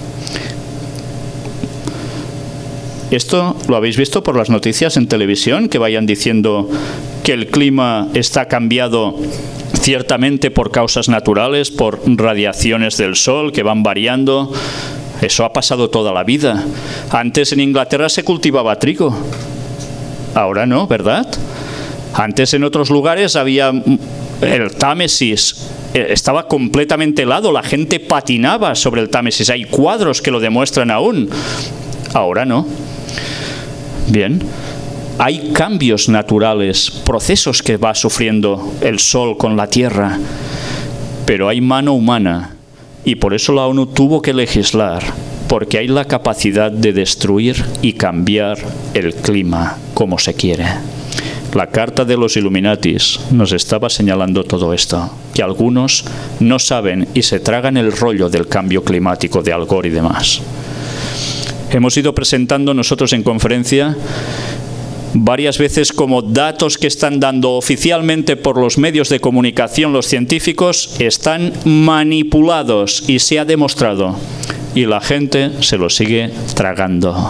¿Esto lo habéis visto por las noticias en televisión? Que vayan diciendo que el clima está cambiado ciertamente por causas naturales, por radiaciones del sol que van variando. Eso ha pasado toda la vida. Antes en Inglaterra se cultivaba trigo. Ahora no, ¿verdad? Antes en otros lugares había el Támesis. Estaba completamente helado. La gente patinaba sobre el Támesis. Hay cuadros que lo demuestran aún. Ahora no. Bien. Hay cambios naturales, procesos que va sufriendo el sol con la tierra, pero hay mano humana y por eso la ONU tuvo que legislar, porque hay la capacidad de destruir y cambiar el clima como se quiere. La carta de los Illuminatis nos estaba señalando todo esto, que algunos no saben y se tragan el rollo del cambio climático de Al Gore y demás. Hemos ido presentando nosotros en conferencia varias veces como datos que están dando oficialmente por los medios de comunicación los científicos están manipulados y se ha demostrado y la gente se lo sigue tragando.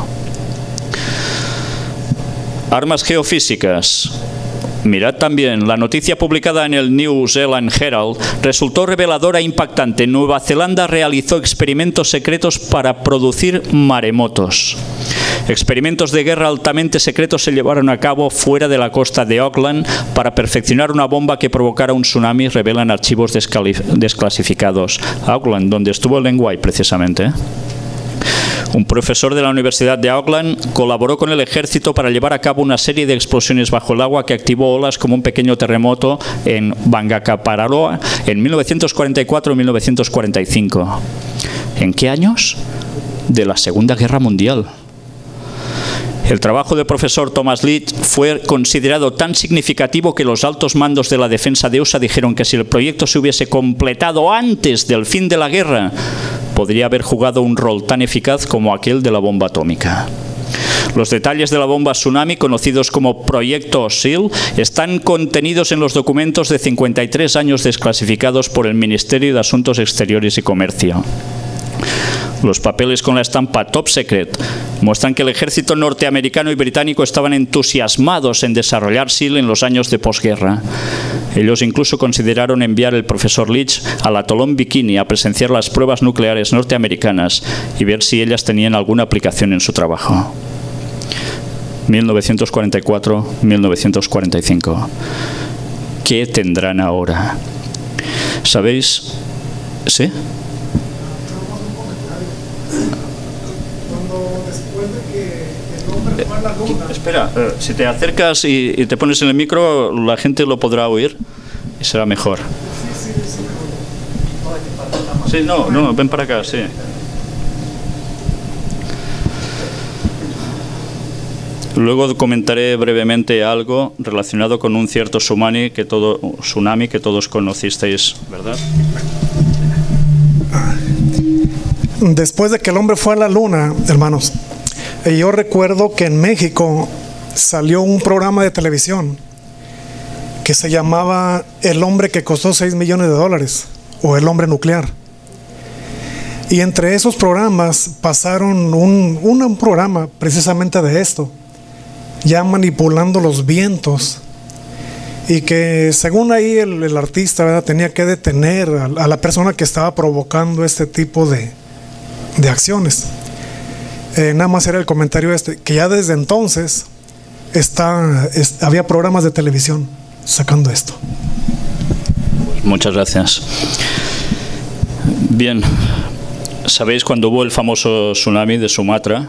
Armas geofísicas. Mirad también, la noticia publicada en el New Zealand Herald resultó reveladora e impactante. Nueva Zelanda realizó experimentos secretos para producir maremotos. Experimentos de guerra altamente secretos se llevaron a cabo fuera de la costa de Auckland para perfeccionar una bomba que provocara un tsunami, revelan archivos desclasificados. Auckland, donde estuvo Len White precisamente. Un profesor de la Universidad de Auckland colaboró con el ejército para llevar a cabo una serie de explosiones bajo el agua que activó olas como un pequeño terremoto en Bangacaparoa en mil novecientos cuarenta y cuatro y mil novecientos cuarenta y cinco. ¿En qué años? De la Segunda Guerra Mundial. El trabajo del profesor Thomas Leach fue considerado tan significativo que los altos mandos de la defensa de U S A dijeron que si el proyecto se hubiese completado antes del fin de la guerra, podría haber jugado un rol tan eficaz como aquel de la bomba atómica. Los detalles de la bomba tsunami, conocidos como Proyecto SEAL, están contenidos en los documentos de cincuenta y tres años desclasificados por el Ministerio de Asuntos Exteriores y Comercio. Los papeles con la estampa Top Secret muestran que el ejército norteamericano y británico estaban entusiasmados en desarrollar SEAL en los años de posguerra. Ellos incluso consideraron enviar al profesor Leach al atolón Bikini a presenciar las pruebas nucleares norteamericanas y ver si ellas tenían alguna aplicación en su trabajo. mil novecientos cuarenta y cuatro a mil novecientos cuarenta y cinco. ¿Qué tendrán ahora? ¿Sabéis? ¿Sí? Espera, eh, si te acercas y, y te pones en el micro, la gente lo podrá oír y será mejor. Sí, no, no, ven para acá, sí. Luego comentaré brevemente algo relacionado con un cierto tsunami que, todo, tsunami que todos conocisteis, ¿verdad? Después de que el hombre fue a la luna, hermanos, yo recuerdo que en México salió un programa de televisión que se llamaba El hombre que costó seis millones de dólares o El hombre nuclear. Y entre esos programas pasaron un, un, un programa precisamente de esto, ya manipulando los vientos, y que según ahí el, el artista, ¿verdad?, tenía que detener a, a la persona que estaba provocando este tipo de, de acciones. Eh, nada más era el comentario este, que ya desde entonces está, es, había programas de televisión sacando esto. Muchas gracias. Bien, sabéis, cuando hubo el famoso tsunami de Sumatra,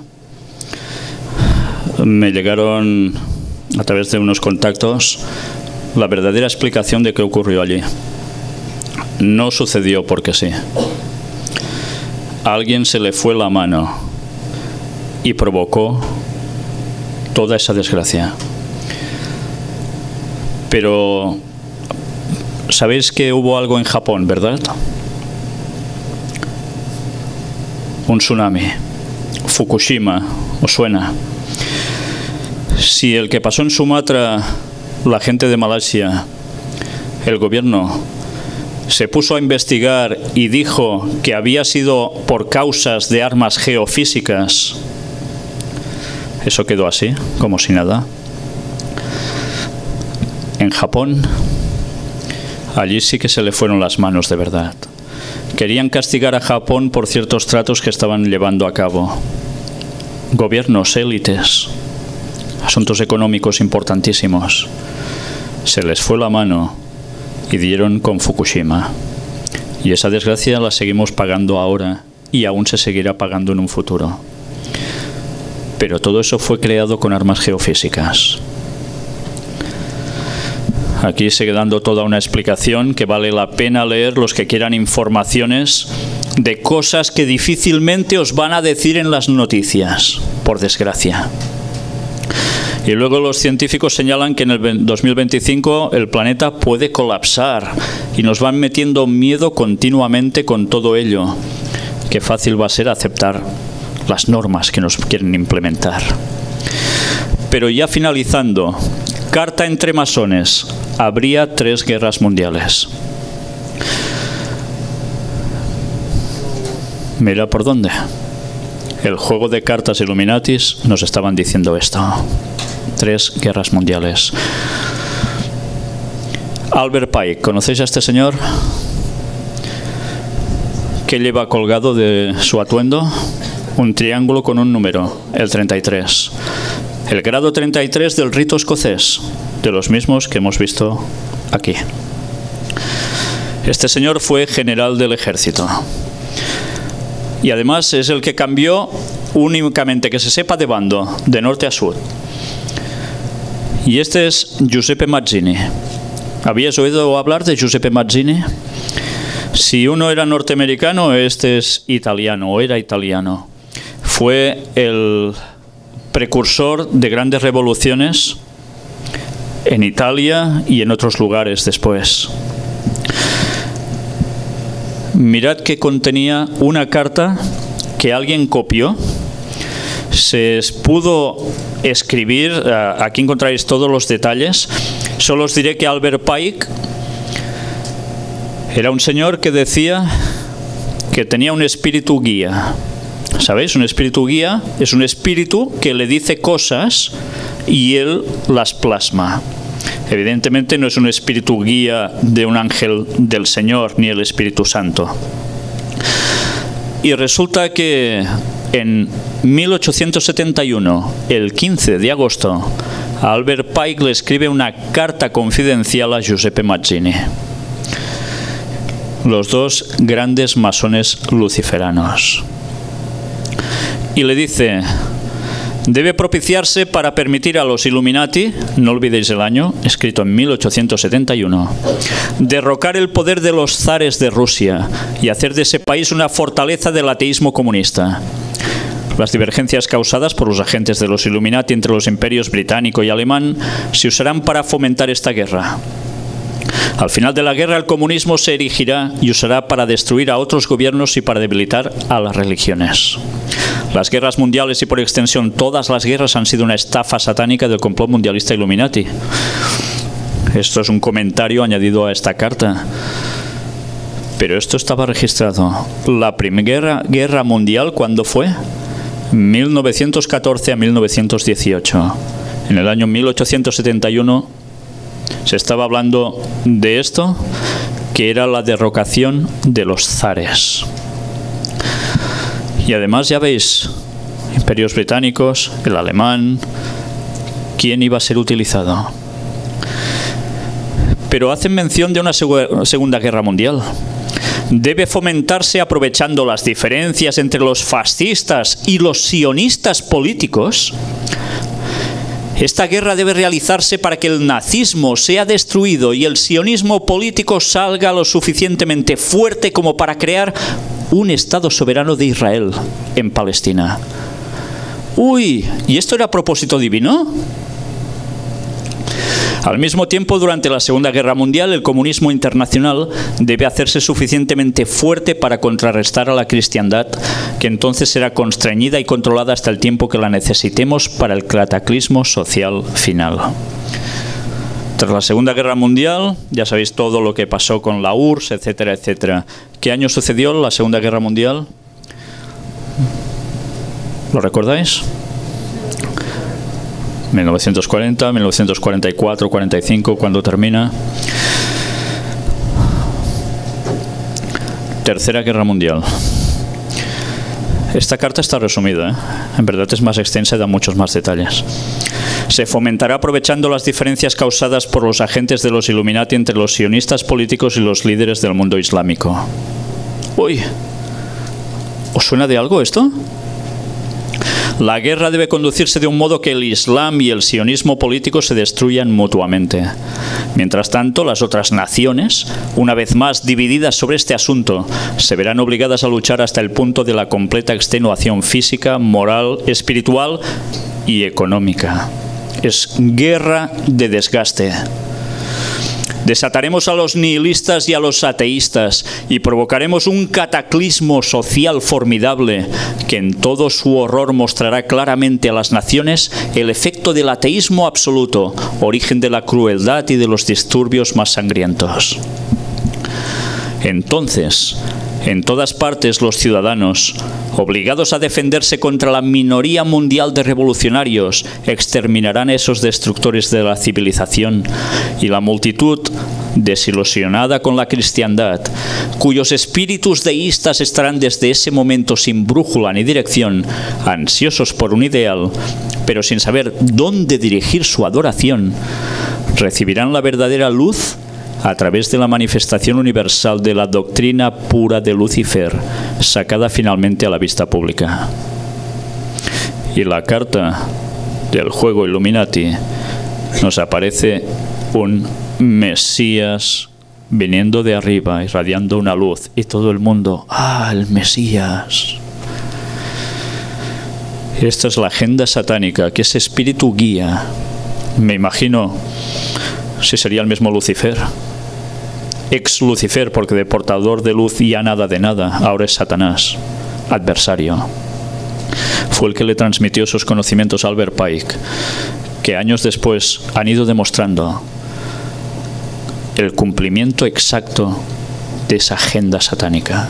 me llegaron a través de unos contactos la verdadera explicación de qué ocurrió allí. No sucedió porque sí. A alguien se le fue la mano y provocó toda esa desgracia. Pero sabéis que hubo algo en Japón, ¿verdad? Un tsunami. Fukushima, ¿os suena? Si el que pasó en Sumatra, la gente de Malasia, el gobierno, se puso a investigar y dijo que había sido por causas de armas geofísicas, eso quedó así, como si nada. En Japón, allí sí que se le fueron las manos de verdad. Querían castigar a Japón por ciertos tratos que estaban llevando a cabo. Gobiernos, élites, asuntos económicos importantísimos. Se les fue la mano y dieron con Fukushima. Y esa desgracia la seguimos pagando ahora y aún se seguirá pagando en un futuro. Pero todo eso fue creado con armas geofísicas. Aquí sigue dando toda una explicación que vale la pena leer los que quieran informaciones de cosas que difícilmente os van a decir en las noticias, por desgracia. Y luego los científicos señalan que en el dos mil veinticinco el planeta puede colapsar y nos van metiendo miedo continuamente con todo ello. Qué fácil va a ser aceptar las normas que nos quieren implementar. Pero ya finalizando, carta entre masones, habría tres guerras mundiales. Mira por dónde. El juego de cartas Illuminatis nos estaban diciendo esto. Tres guerras mundiales. Albert Pike, ¿conocéis a este señor? ¿Qué lleva colgado de su atuendo? Un triángulo con un número, el treinta y tres. El grado treinta y tres del rito escocés, de los mismos que hemos visto aquí. Este señor fue general del ejército. Y además es el que cambió únicamente, que se sepa, de bando, de norte a sur. Y este es Giuseppe Mazzini. ¿Habías oído hablar de Giuseppe Mazzini? Si uno era norteamericano, este es italiano, o era italiano. Fue el precursor de grandes revoluciones en Italia y en otros lugares después. Mirad que contenía una carta que alguien copió. Se pudo escribir, aquí encontráis todos los detalles. Solo os diré que Albert Pike era un señor que decía que tenía un espíritu guía. ¿Sabéis? Un espíritu guía es un espíritu que le dice cosas y él las plasma. Evidentemente no es un espíritu guía de un ángel del Señor ni el Espíritu Santo. Y resulta que en mil ochocientos setenta y uno, el quince de agosto, Albert Pike le escribe una carta confidencial a Giuseppe Mazzini. Los dos grandes masones luciferanos. Y le dice: debe propiciarse para permitir a los Illuminati, no olvidéis el año, escrito en mil ochocientos setenta y uno, derrocar el poder de los zares de Rusia y hacer de ese país una fortaleza del ateísmo comunista. Las divergencias causadas por los agentes de los Illuminati entre los imperios británico y alemán se usarán para fomentar esta guerra. Al final de la guerra, el comunismo se erigirá y usará para destruir a otros gobiernos y para debilitar a las religiones. Las guerras mundiales y por extensión todas las guerras han sido una estafa satánica del complot mundialista Illuminati. Esto es un comentario añadido a esta carta. Pero esto estaba registrado. La primera guerra mundial, ¿cuándo fue? mil novecientos catorce a mil novecientos dieciocho. En el año mil ochocientos setenta y uno se estaba hablando de esto, que era la derrocación de los zares. Y además, ya veis, imperios británicos, el alemán. ¿Quién iba a ser utilizado? Pero hacen mención de una Segunda Guerra Mundial. Debe fomentarse aprovechando las diferencias entre los fascistas y los sionistas políticos. Esta guerra debe realizarse para que el nazismo sea destruido y el sionismo político salga lo suficientemente fuerte como para crear un Estado soberano de Israel en Palestina. Uy, ¿y esto era a propósito divino? Al mismo tiempo, durante la Segunda Guerra Mundial, el comunismo internacional debe hacerse suficientemente fuerte para contrarrestar a la cristiandad, que entonces será constreñida y controlada hasta el tiempo que la necesitemos para el cataclismo social final. Tras la Segunda Guerra Mundial, ya sabéis todo lo que pasó con la U R S S, etcétera, etcétera. ¿Qué año sucedió la Segunda Guerra Mundial? ¿Lo recordáis? mil novecientos cuarenta, mil novecientos cuarenta y cuatro, cuarenta y cinco, cuando termina. Tercera Guerra Mundial. Esta carta está resumida, ¿eh? En verdad es más extensa y da muchos más detalles. Se fomentará aprovechando las diferencias causadas por los agentes de los Illuminati entre los sionistas políticos y los líderes del mundo islámico. Uy, ¿os suena de algo esto? La guerra debe conducirse de un modo que el Islam y el sionismo político se destruyan mutuamente. Mientras tanto, las otras naciones, una vez más divididas sobre este asunto, se verán obligadas a luchar hasta el punto de la completa extenuación física, moral, espiritual y económica. Es guerra de desgaste. Desataremos a los nihilistas y a los ateístas y provocaremos un cataclismo social formidable que en todo su horror mostrará claramente a las naciones el efecto del ateísmo absoluto, origen de la crueldad y de los disturbios más sangrientos. Entonces, en todas partes los ciudadanos, obligados a defenderse contra la minoría mundial de revolucionarios, exterminarán a esos destructores de la civilización, y la multitud, desilusionada con la cristiandad, cuyos espíritus deístas estarán desde ese momento sin brújula ni dirección, ansiosos por un ideal, pero sin saber dónde dirigir su adoración, recibirán la verdadera luz a través de la manifestación universal de la doctrina pura de Lucifer, sacada finalmente a la vista pública. Y la carta del juego Illuminati nos aparece un Mesías viniendo de arriba, irradiando una luz, y todo el mundo, ¡ah, el Mesías! Esta es la agenda satánica, que ese espíritu guía. Me imagino si sería el mismo Lucifer. Ex Lucifer, porque de portador de luz ya nada de nada, ahora es Satanás, adversario. Fue el que le transmitió sus conocimientos a Albert Pike, que años después han ido demostrando el cumplimiento exacto de esa agenda satánica.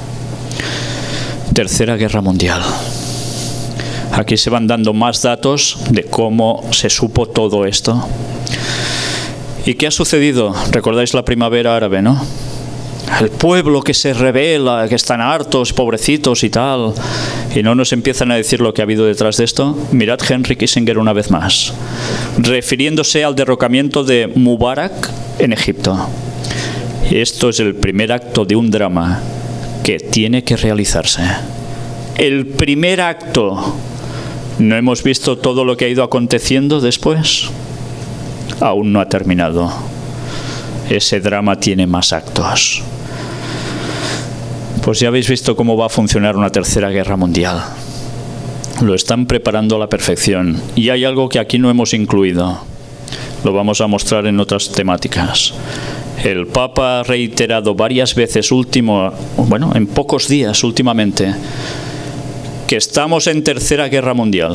Tercera Guerra Mundial. Aquí se van dando más datos de cómo se supo todo esto. ¿Y qué ha sucedido? Recordáis la primavera árabe, ¿no? El pueblo que se rebela, que están hartos, pobrecitos y tal. Y no nos empiezan a decir lo que ha habido detrás de esto. Mirad Henry Kissinger una vez más, refiriéndose al derrocamiento de Mubarak en Egipto. Esto es el primer acto de un drama que tiene que realizarse. El primer acto. ¿No hemos visto todo lo que ha ido aconteciendo después? Aún no ha terminado. Ese drama tiene más actos. Pues ya habéis visto cómo va a funcionar una tercera guerra mundial. Lo están preparando a la perfección. Y hay algo que aquí no hemos incluido. Lo vamos a mostrar en otras temáticas. El Papa ha reiterado varias veces, último, bueno, en pocos días últimamente, que estamos en tercera guerra mundial.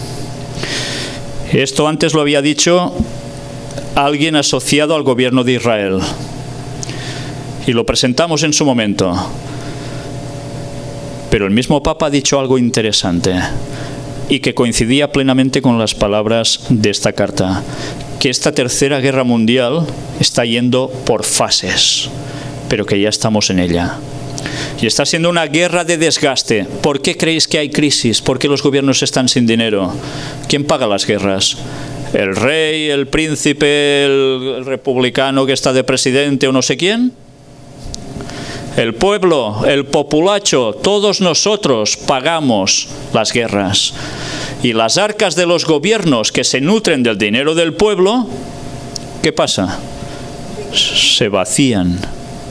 Esto antes lo había dicho alguien asociado al gobierno de Israel. Y lo presentamos en su momento. Pero el mismo Papa ha dicho algo interesante y que coincidía plenamente con las palabras de esta carta, que esta tercera guerra mundial está yendo por fases, pero que ya estamos en ella. Y está siendo una guerra de desgaste. ¿Por qué creéis que hay crisis? ¿Por qué los gobiernos están sin dinero? ¿Quién paga las guerras? ¿El rey, el príncipe, el republicano que está de presidente o no sé quién? El pueblo, el populacho, todos nosotros pagamos las guerras. Y las arcas de los gobiernos que se nutren del dinero del pueblo, ¿qué pasa? Se vacían.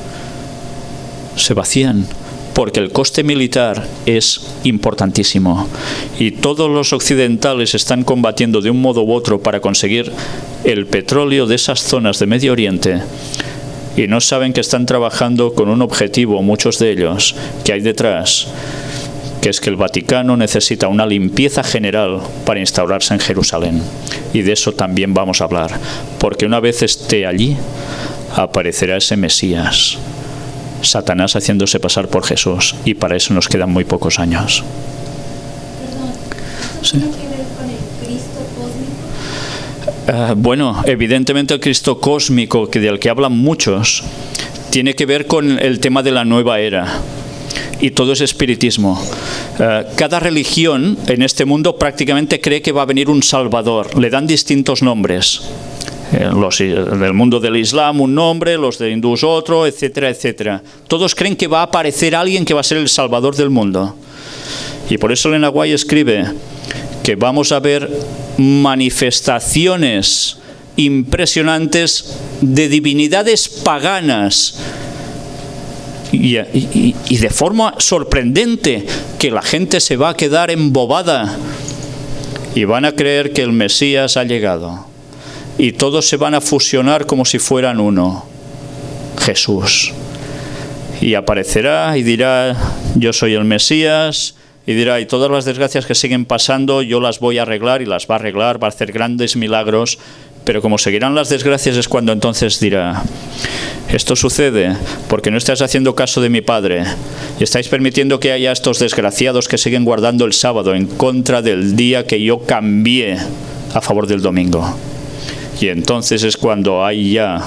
Se vacían. Porque el coste militar es importantísimo y todos los occidentales están combatiendo de un modo u otro para conseguir el petróleo de esas zonas de Medio Oriente y no saben que están trabajando con un objetivo, muchos de ellos, que hay detrás, que es que el Vaticano necesita una limpieza general para instaurarse en Jerusalén. Y de eso también vamos a hablar, porque una vez esté allí, aparecerá ese Mesías, Satanás haciéndose pasar por Jesús, y para eso nos quedan muy pocos años. Perdón, ¿esto tiene que ver con el Cristo cósmico? Uh, bueno, evidentemente el Cristo cósmico, que del que hablan muchos, tiene que ver con el tema de la nueva era. Y todo es espiritismo. Uh, cada religión en este mundo prácticamente cree que va a venir un Salvador. Le dan distintos nombres. Los del mundo del Islam un nombre, los de hindús otro, etcétera, etcétera. Todos creen que va a aparecer alguien que va a ser el salvador del mundo. Y por eso Elena White escribe que vamos a ver manifestaciones impresionantes de divinidades paganas y, y, y de forma sorprendente, que la gente se va a quedar embobada y van a creer que el Mesías ha llegado. Y todos se van a fusionar como si fueran uno, Jesús. Y aparecerá y dirá, yo soy el Mesías, y dirá, y todas las desgracias que siguen pasando, yo las voy a arreglar, y las va a arreglar, va a hacer grandes milagros, pero como seguirán las desgracias es cuando entonces dirá, esto sucede porque no estáis haciendo caso de mi Padre, y estáis permitiendo que haya estos desgraciados que siguen guardando el sábado en contra del día que yo cambié a favor del domingo. Y entonces es cuando hay ya,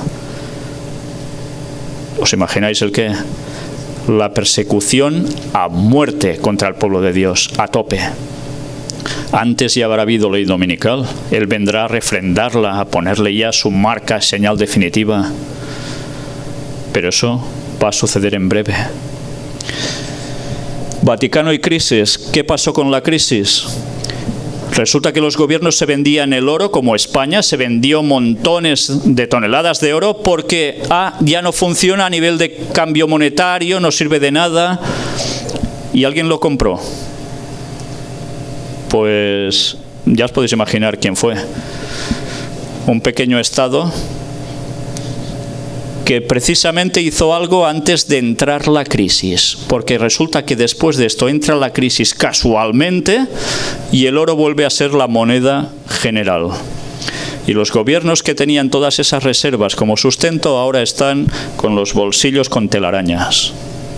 ¿os imagináis el qué? La persecución a muerte contra el pueblo de Dios, a tope. Antes ya habrá habido ley dominical. Él vendrá a refrendarla, a ponerle ya su marca, señal definitiva. Pero eso va a suceder en breve. Vaticano y crisis. ¿Qué pasó con la crisis? Resulta que los gobiernos se vendían el oro, como España, se vendió montones de toneladas de oro porque ah, ya no funciona a nivel de cambio monetario, no sirve de nada, y alguien lo compró. Pues ya os podéis imaginar quién fue. Un pequeño estado que precisamente hizo algo antes de entrar la crisis, porque resulta que después de esto entra la crisis casualmente y el oro vuelve a ser la moneda general. Y los gobiernos que tenían todas esas reservas como sustento ahora están con los bolsillos con telarañas.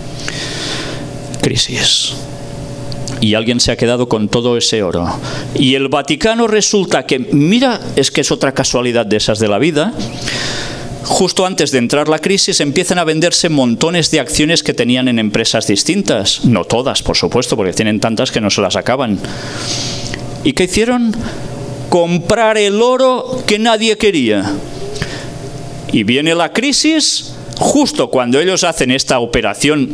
Crisis. Y alguien se ha quedado con todo ese oro. Y el Vaticano resulta que, mira, es que es otra casualidad de esas de la vida. Justo antes de entrar la crisis empiezan a venderse montones de acciones que tenían en empresas distintas. No todas, por supuesto, porque tienen tantas que no se las acaban. ¿Y qué hicieron? Comprar el oro que nadie quería. Y viene la crisis justo cuando ellos hacen esta operación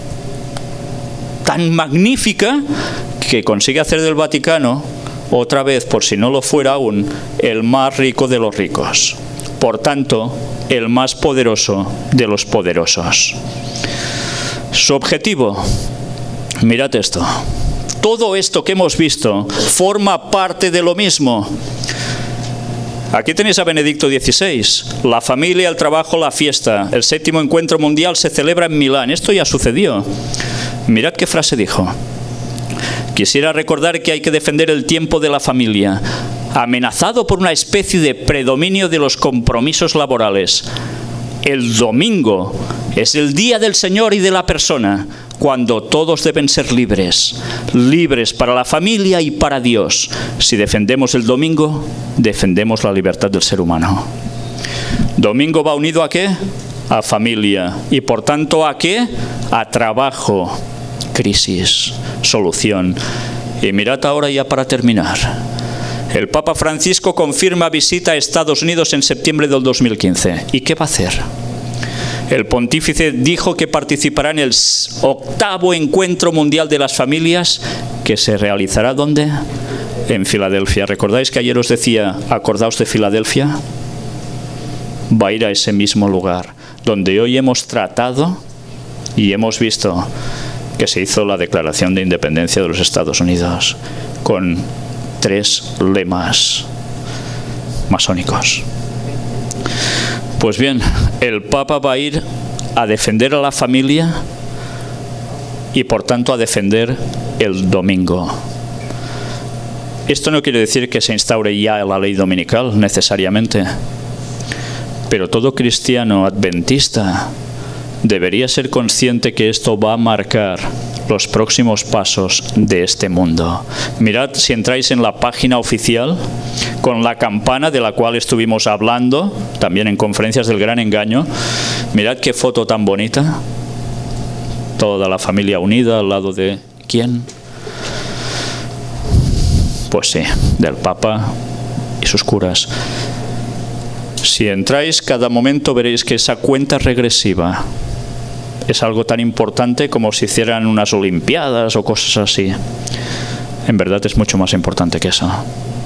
tan magnífica que consigue hacer del Vaticano, otra vez, por si no lo fuera aún, el más rico de los ricos. Por tanto, el más poderoso de los poderosos. Su objetivo, mirad esto, todo esto que hemos visto forma parte de lo mismo. Aquí tenéis a Benedicto dieciséis, la familia, el trabajo, la fiesta. El séptimo encuentro mundial se celebra en Milán. Esto ya sucedió. Mirad qué frase dijo. Quisiera recordar que hay que defender el tiempo de la familia, amenazado por una especie de predominio de los compromisos laborales. El domingo es el día del Señor y de la persona, cuando todos deben ser libres, libres para la familia y para Dios. Si defendemos el domingo, defendemos la libertad del ser humano. Domingo va unido ¿a qué? A familia. Y por tanto, ¿a qué? a trabajo, crisis, solución. Y mirad ahora ya para terminar. El Papa Francisco confirma visita a Estados Unidos en septiembre del dos mil quince. ¿Y qué va a hacer? El pontífice dijo que participará en el octavo Encuentro Mundial de las Familias, que se realizará ¿dónde? En Filadelfia. ¿Recordáis que ayer os decía, acordaos de Filadelfia? Va a ir a ese mismo lugar, donde hoy hemos tratado y hemos visto que se hizo la Declaración de Independencia de los Estados Unidos, con tres lemas masónicos. Pues bien, el Papa va a ir a defender a la familia y por tanto a defender el domingo. Esto no quiere decir que se instaure ya la ley dominical necesariamente, pero todo cristiano adventista debería ser consciente que esto va a marcar los próximos pasos de este mundo. Mirad, si entráis en la página oficial, con la campana de la cual estuvimos hablando, también en conferencias del Gran Engaño, mirad qué foto tan bonita. Toda la familia unida al lado de ¿quién? Pues sí, del Papa y sus curas. Si entráis, cada momento veréis que esa cuenta regresiva es algo tan importante como si hicieran unas olimpiadas o cosas así. En verdad es mucho más importante que eso.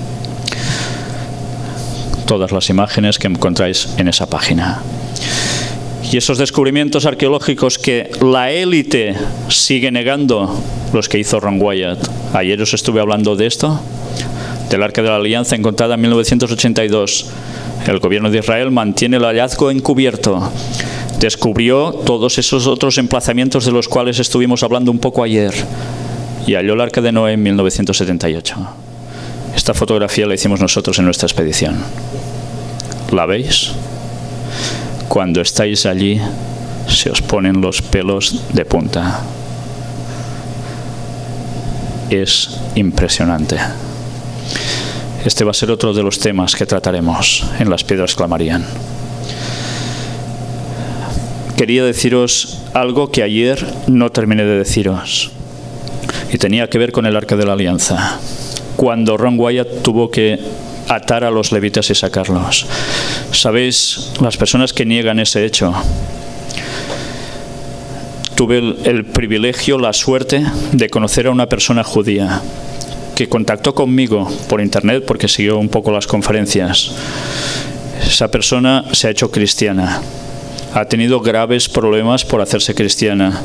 Todas las imágenes que encontráis en esa página. Y esos descubrimientos arqueológicos que la élite sigue negando, los que hizo Ron Wyatt. Ayer os estuve hablando de esto, del Arca de la Alianza encontrada en mil novecientos ochenta y dos. El gobierno de Israel mantiene el hallazgo encubierto. Descubrió todos esos otros emplazamientos de los cuales estuvimos hablando un poco ayer y halló el Arca de Noé en mil novecientos setenta y ocho. Esta fotografía la hicimos nosotros en nuestra expedición. ¿La veis? Cuando estáis allí se os ponen los pelos de punta. Es impresionante. Este va a ser otro de los temas que trataremos en Las Piedras Clamarían. Quería deciros algo que ayer no terminé de deciros y tenía que ver con el Arca de la Alianza. Cuando Ron Wyatt tuvo que atar a los levitas y sacarlos. ¿Sabéis? Las personas que niegan ese hecho. Tuve el, el privilegio, la suerte de conocer a una persona judía que contactó conmigo por internet porque siguió un poco las conferencias. Esa persona se ha hecho cristiana. Ha tenido graves problemas por hacerse cristiana.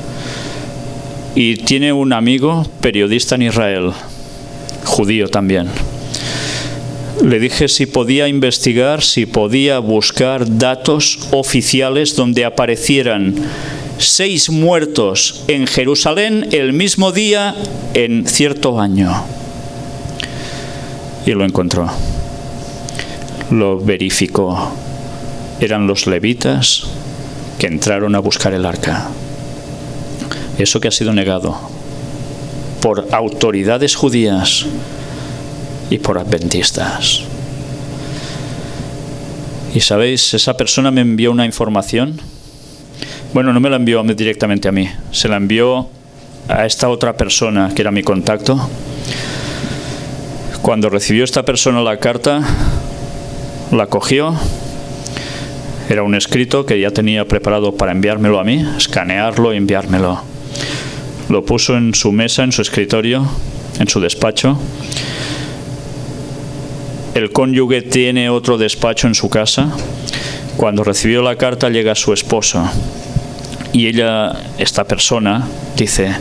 Y tiene un amigo periodista en Israel, judío también. Le dije si podía investigar, si podía buscar datos oficiales donde aparecieran seis muertos en Jerusalén el mismo día en cierto año. Y lo encontró. Lo verificó. Eran los levitas que entraron a buscar el arca. Eso que ha sido negado por autoridades judías y por adventistas. Y sabéis, esa persona me envió una información. Bueno, no me la envió directamente a mí, se la envió a esta otra persona que era mi contacto. Cuando recibió esta persona la carta, la cogió. Era un escrito que ya tenía preparado para enviármelo a mí, escanearlo y enviármelo. Lo puso en su mesa, en su escritorio, en su despacho. El cónyuge tiene otro despacho en su casa. Cuando recibió la carta llega su esposo. Y ella, esta persona, dice,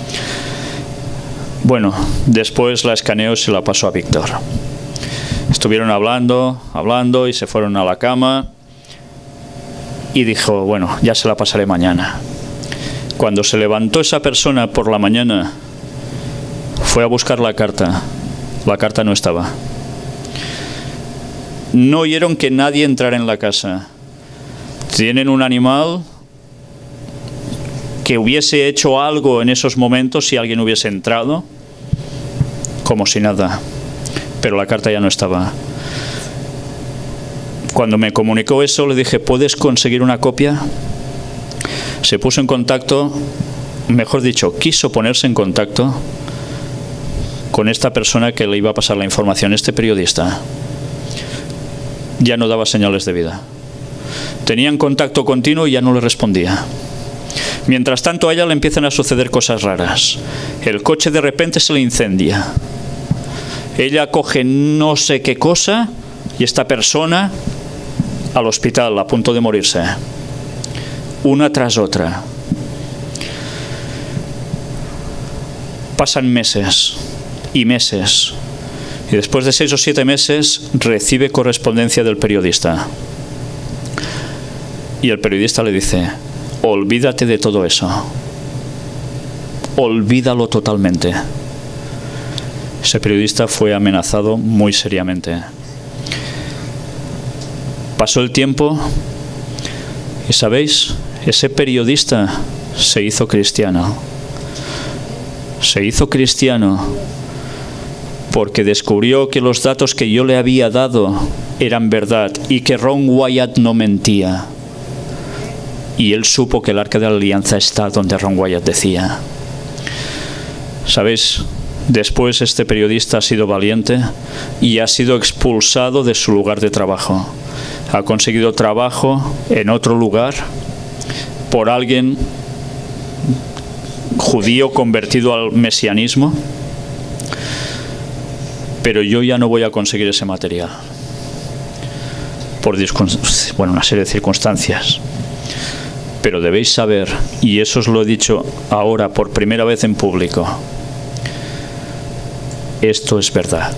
bueno, después la escaneó y se la pasó a Víctor. Estuvieron hablando, hablando y se fueron a la cama. Y dijo, bueno, ya se la pasaré mañana. Cuando se levantó esa persona por la mañana, fue a buscar la carta. La carta no estaba. No oyeron que nadie entrara en la casa. Tienen un animal que hubiese hecho algo en esos momentos si alguien hubiese entrado, como si nada. Pero la carta ya no estaba. Cuando me comunicó eso, le dije, ¿puedes conseguir una copia? se puso en contacto, mejor dicho, quiso ponerse en contacto con esta persona que le iba a pasar la información. Este periodista ya no daba señales de vida. Tenían contacto continuo y ya no le respondía. Mientras tanto, a ella le empiezan a suceder cosas raras. El coche de repente se le incendia. Ella coge no sé qué cosa y esta persona al hospital a punto de morirse. Una tras otra. Pasan meses y meses. Y después de seis o siete meses recibe correspondencia del periodista. Y el periodista le dice: olvídate de todo eso. Olvídalo totalmente. Ese periodista fue amenazado muy seriamente. Pasó el tiempo y, ¿sabéis? Ese periodista se hizo cristiano. Se hizo cristiano porque descubrió que los datos que yo le había dado eran verdad y que Ron Wyatt no mentía. Y él supo que el Arca de la Alianza está donde Ron Wyatt decía. ¿Sabéis? Después este periodista ha sido valiente y ha sido expulsado de su lugar de trabajo. Ha conseguido trabajo en otro lugar por alguien judío convertido al mesianismo. Pero yo ya no voy a conseguir ese material por bueno, una serie de circunstancias. Pero debéis saber, y eso os lo he dicho ahora por primera vez en público, esto es verdad.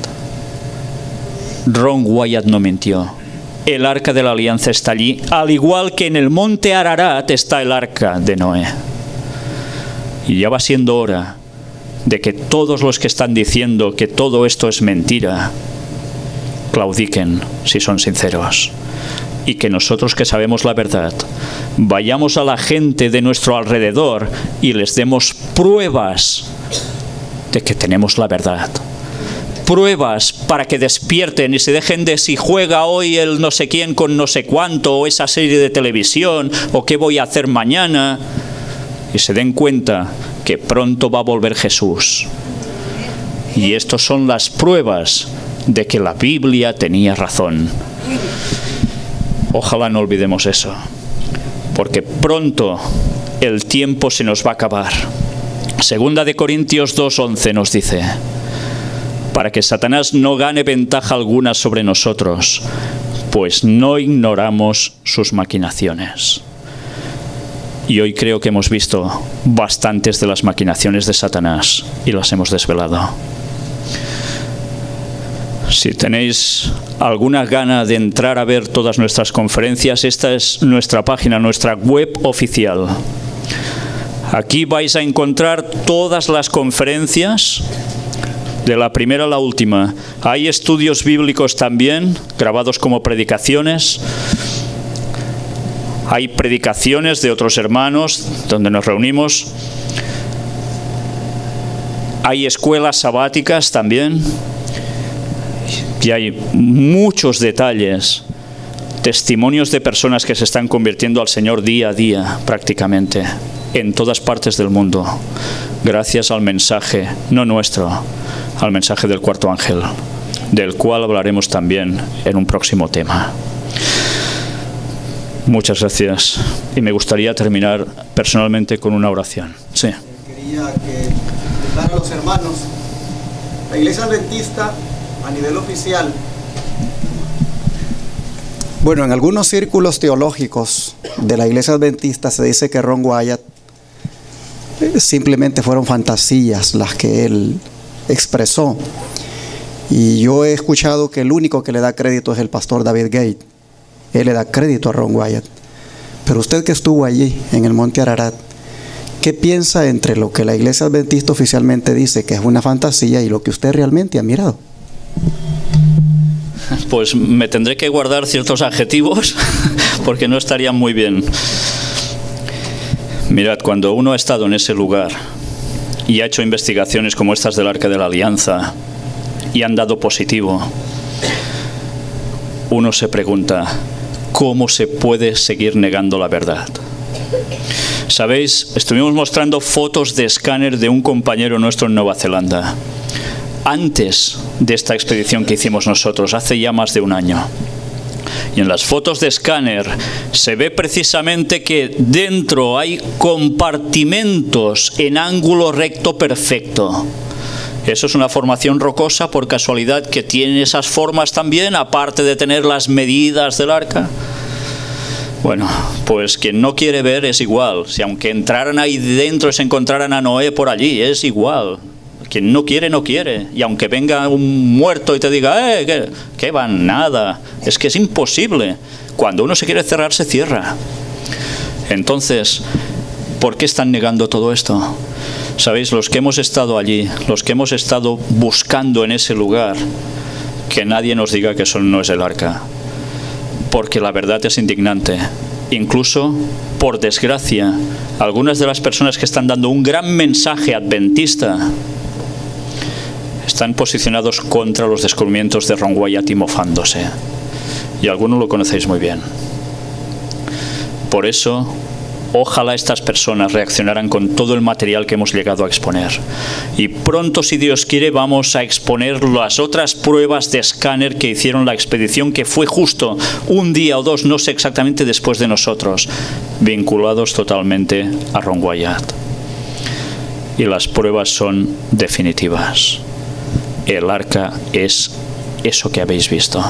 Ron Wyatt no mintió. El Arca de la Alianza está allí, al igual que en el monte Ararat está el Arca de Noé. Y ya va siendo hora de que todos los que están diciendo que todo esto es mentira, claudiquen si son sinceros. Y que nosotros, que sabemos la verdad, vayamos a la gente de nuestro alrededor y les demos pruebas de que tenemos la verdad. Pruebas para que despierten y se dejen de si juega hoy el no sé quién con no sé cuánto, o esa serie de televisión, o qué voy a hacer mañana, y se den cuenta que pronto va a volver Jesús. Y estas son las pruebas de que la Biblia tenía razón. Ojalá no olvidemos eso, porque pronto el tiempo se nos va a acabar. Segunda de Corintios dos once nos dice: para que Satanás no gane ventaja alguna sobre nosotros, pues no ignoramos sus maquinaciones. Y hoy creo que hemos visto bastantes de las maquinaciones de Satanás y las hemos desvelado. Si tenéis alguna gana de entrar a ver todas nuestras conferencias, esta es nuestra página, nuestra web oficial. Aquí vais a encontrar todas las conferencias, de la primera a la última. Hay estudios bíblicos también, grabados como predicaciones. Hay predicaciones de otros hermanos donde nos reunimos. Hay escuelas sabáticas también. Y hay muchos detalles, testimonios de personas que se están convirtiendo al Señor día a día, prácticamente, en todas partes del mundo, gracias al mensaje, no nuestro, al mensaje del cuarto ángel, del cual hablaremos también en un próximo tema. Muchas gracias. Y me gustaría terminar personalmente con una oración. Sí. Quería que para los hermanos, la Iglesia Adventista a nivel oficial, bueno, en algunos círculos teológicos de la Iglesia Adventista se dice que Ron Wyatt simplemente fueron fantasías las que él expresó. Y yo he escuchado que el único que le da crédito es el pastor David Gate. Él le da crédito a Ron Wyatt. Pero usted que estuvo allí en el monte Ararat, ¿qué piensa entre lo que la Iglesia Adventista oficialmente dice que es una fantasía y lo que usted realmente ha mirado? Pues me tendré que guardar ciertos adjetivos porque no estarían muy bien. Mirad, cuando uno ha estado en ese lugar y ha hecho investigaciones como estas del Arca de la Alianza y han dado positivo, uno se pregunta, ¿cómo se puede seguir negando la verdad? Sabéis, estuvimos mostrando fotos de escáner de un compañero nuestro en Nueva Zelanda, antes de esta expedición que hicimos nosotros, hace ya más de un año. Y en las fotos de escáner se ve precisamente que dentro hay compartimentos en ángulo recto perfecto. Eso es una formación rocosa por casualidad que tiene esas formas también, aparte de tener las medidas del arca. Bueno, pues quien no quiere ver es igual. Si aunque entraran ahí dentro y se encontraran a Noé por allí, es igual. Quien no quiere, no quiere. Y aunque venga un muerto y te diga, eh, ¿qué, qué va? Nada. Es que es imposible. Cuando uno se quiere cerrar, se cierra. Entonces, ¿por qué están negando todo esto? Sabéis, los que hemos estado allí, los que hemos estado buscando en ese lugar, que nadie nos diga que eso no es el arca. Porque la verdad es indignante. Incluso, por desgracia, algunas de las personas que están dando un gran mensaje adventista están posicionados contra los descubrimientos de Ron Wyatt y mofándose. Y algunos lo conocéis muy bien. Por eso, ojalá estas personas reaccionaran con todo el material que hemos llegado a exponer. Y pronto, si Dios quiere, vamos a exponer las otras pruebas de escáner que hicieron la expedición, que fue justo un día o dos, no sé exactamente, después de nosotros, vinculados totalmente a Ron Wyatt. Y las pruebas son definitivas. El arca es eso que habéis visto.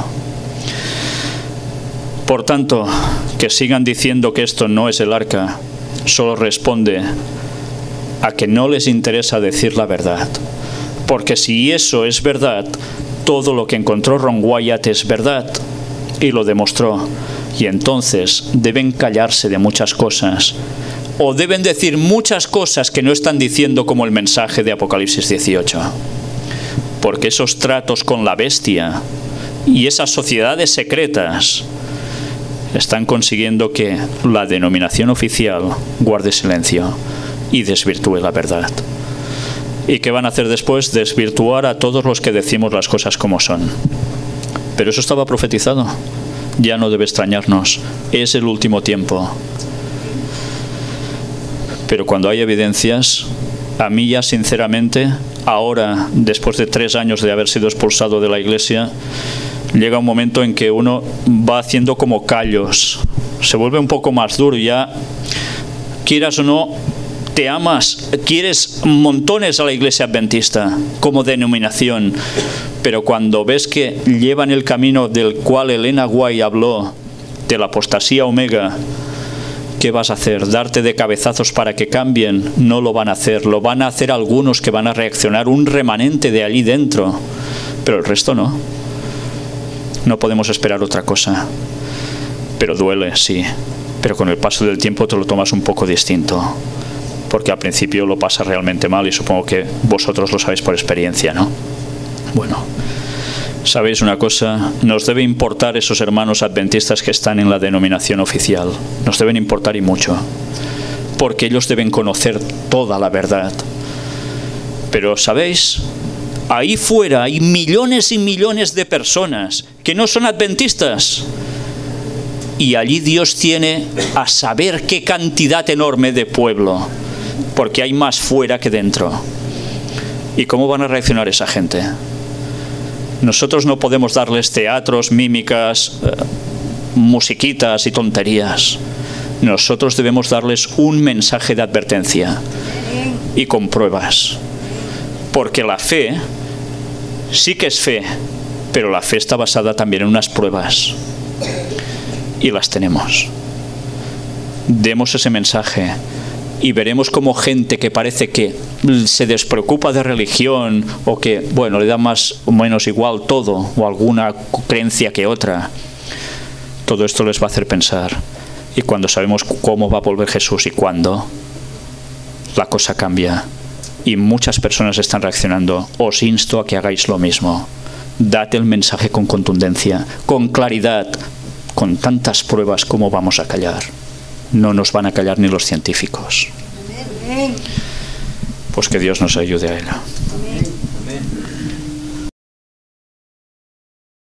Por tanto, que sigan diciendo que esto no es el arca, solo responde a que no les interesa decir la verdad. Porque si eso es verdad, todo lo que encontró Ron Wyatt es verdad, y lo demostró. Y entonces deben callarse de muchas cosas, o deben decir muchas cosas que no están diciendo, como el mensaje de Apocalipsis dieciocho. Porque esos tratos con la bestia y esas sociedades secretas están consiguiendo que la denominación oficial guarde silencio y desvirtúe la verdad. ¿Y qué van a hacer después? Desvirtuar a todos los que decimos las cosas como son. Pero eso estaba profetizado. Ya no debe extrañarnos. Es el último tiempo. Pero cuando hay evidencias, a mí ya sinceramente, ahora, después de tres años de haber sido expulsado de la iglesia, llega un momento en que uno va haciendo como callos, se vuelve un poco más duro y ya, quieras o no, te amas, quieres montones a la iglesia adventista como denominación, pero cuando ves que llevan el camino del cual Elena White habló, de la apostasía omega, ¿qué vas a hacer? ¿Darte de cabezazos para que cambien? No lo van a hacer, lo van a hacer algunos que van a reaccionar, un remanente de allí dentro, pero el resto no. No podemos esperar otra cosa. Pero duele, sí. Pero con el paso del tiempo te lo tomas un poco distinto. Porque al principio lo pasas realmente mal y supongo que vosotros lo sabéis por experiencia, ¿no? Bueno, ¿sabéis una cosa? Nos debe importar esos hermanos adventistas que están en la denominación oficial. Nos deben importar y mucho. Porque ellos deben conocer toda la verdad. Pero, ¿sabéis? Ahí fuera hay millones y millones de personas que no son adventistas. Y allí Dios tiene a saber qué cantidad enorme de pueblo. Porque hay más fuera que dentro. ¿Y cómo van a reaccionar esa gente? Nosotros no podemos darles teatros, mímicas, eh, musiquitas y tonterías. Nosotros debemos darles un mensaje de advertencia. Y con pruebas. Porque la fe sí que es fe, pero la fe está basada también en unas pruebas. Y las tenemos. Demos ese mensaje y veremos como gente que parece que se despreocupa de religión o que, bueno, le da más o menos igual todo o alguna creencia que otra, todo esto les va a hacer pensar. Y cuando sabemos cómo va a volver Jesús y cuándo, la cosa cambia. Y muchas personas están reaccionando. Os insto a que hagáis lo mismo. Dad el mensaje con contundencia, con claridad, con tantas pruebas. ¿Cómo vamos a callar? No nos van a callar ni los científicos. Pues que Dios nos ayude a ello.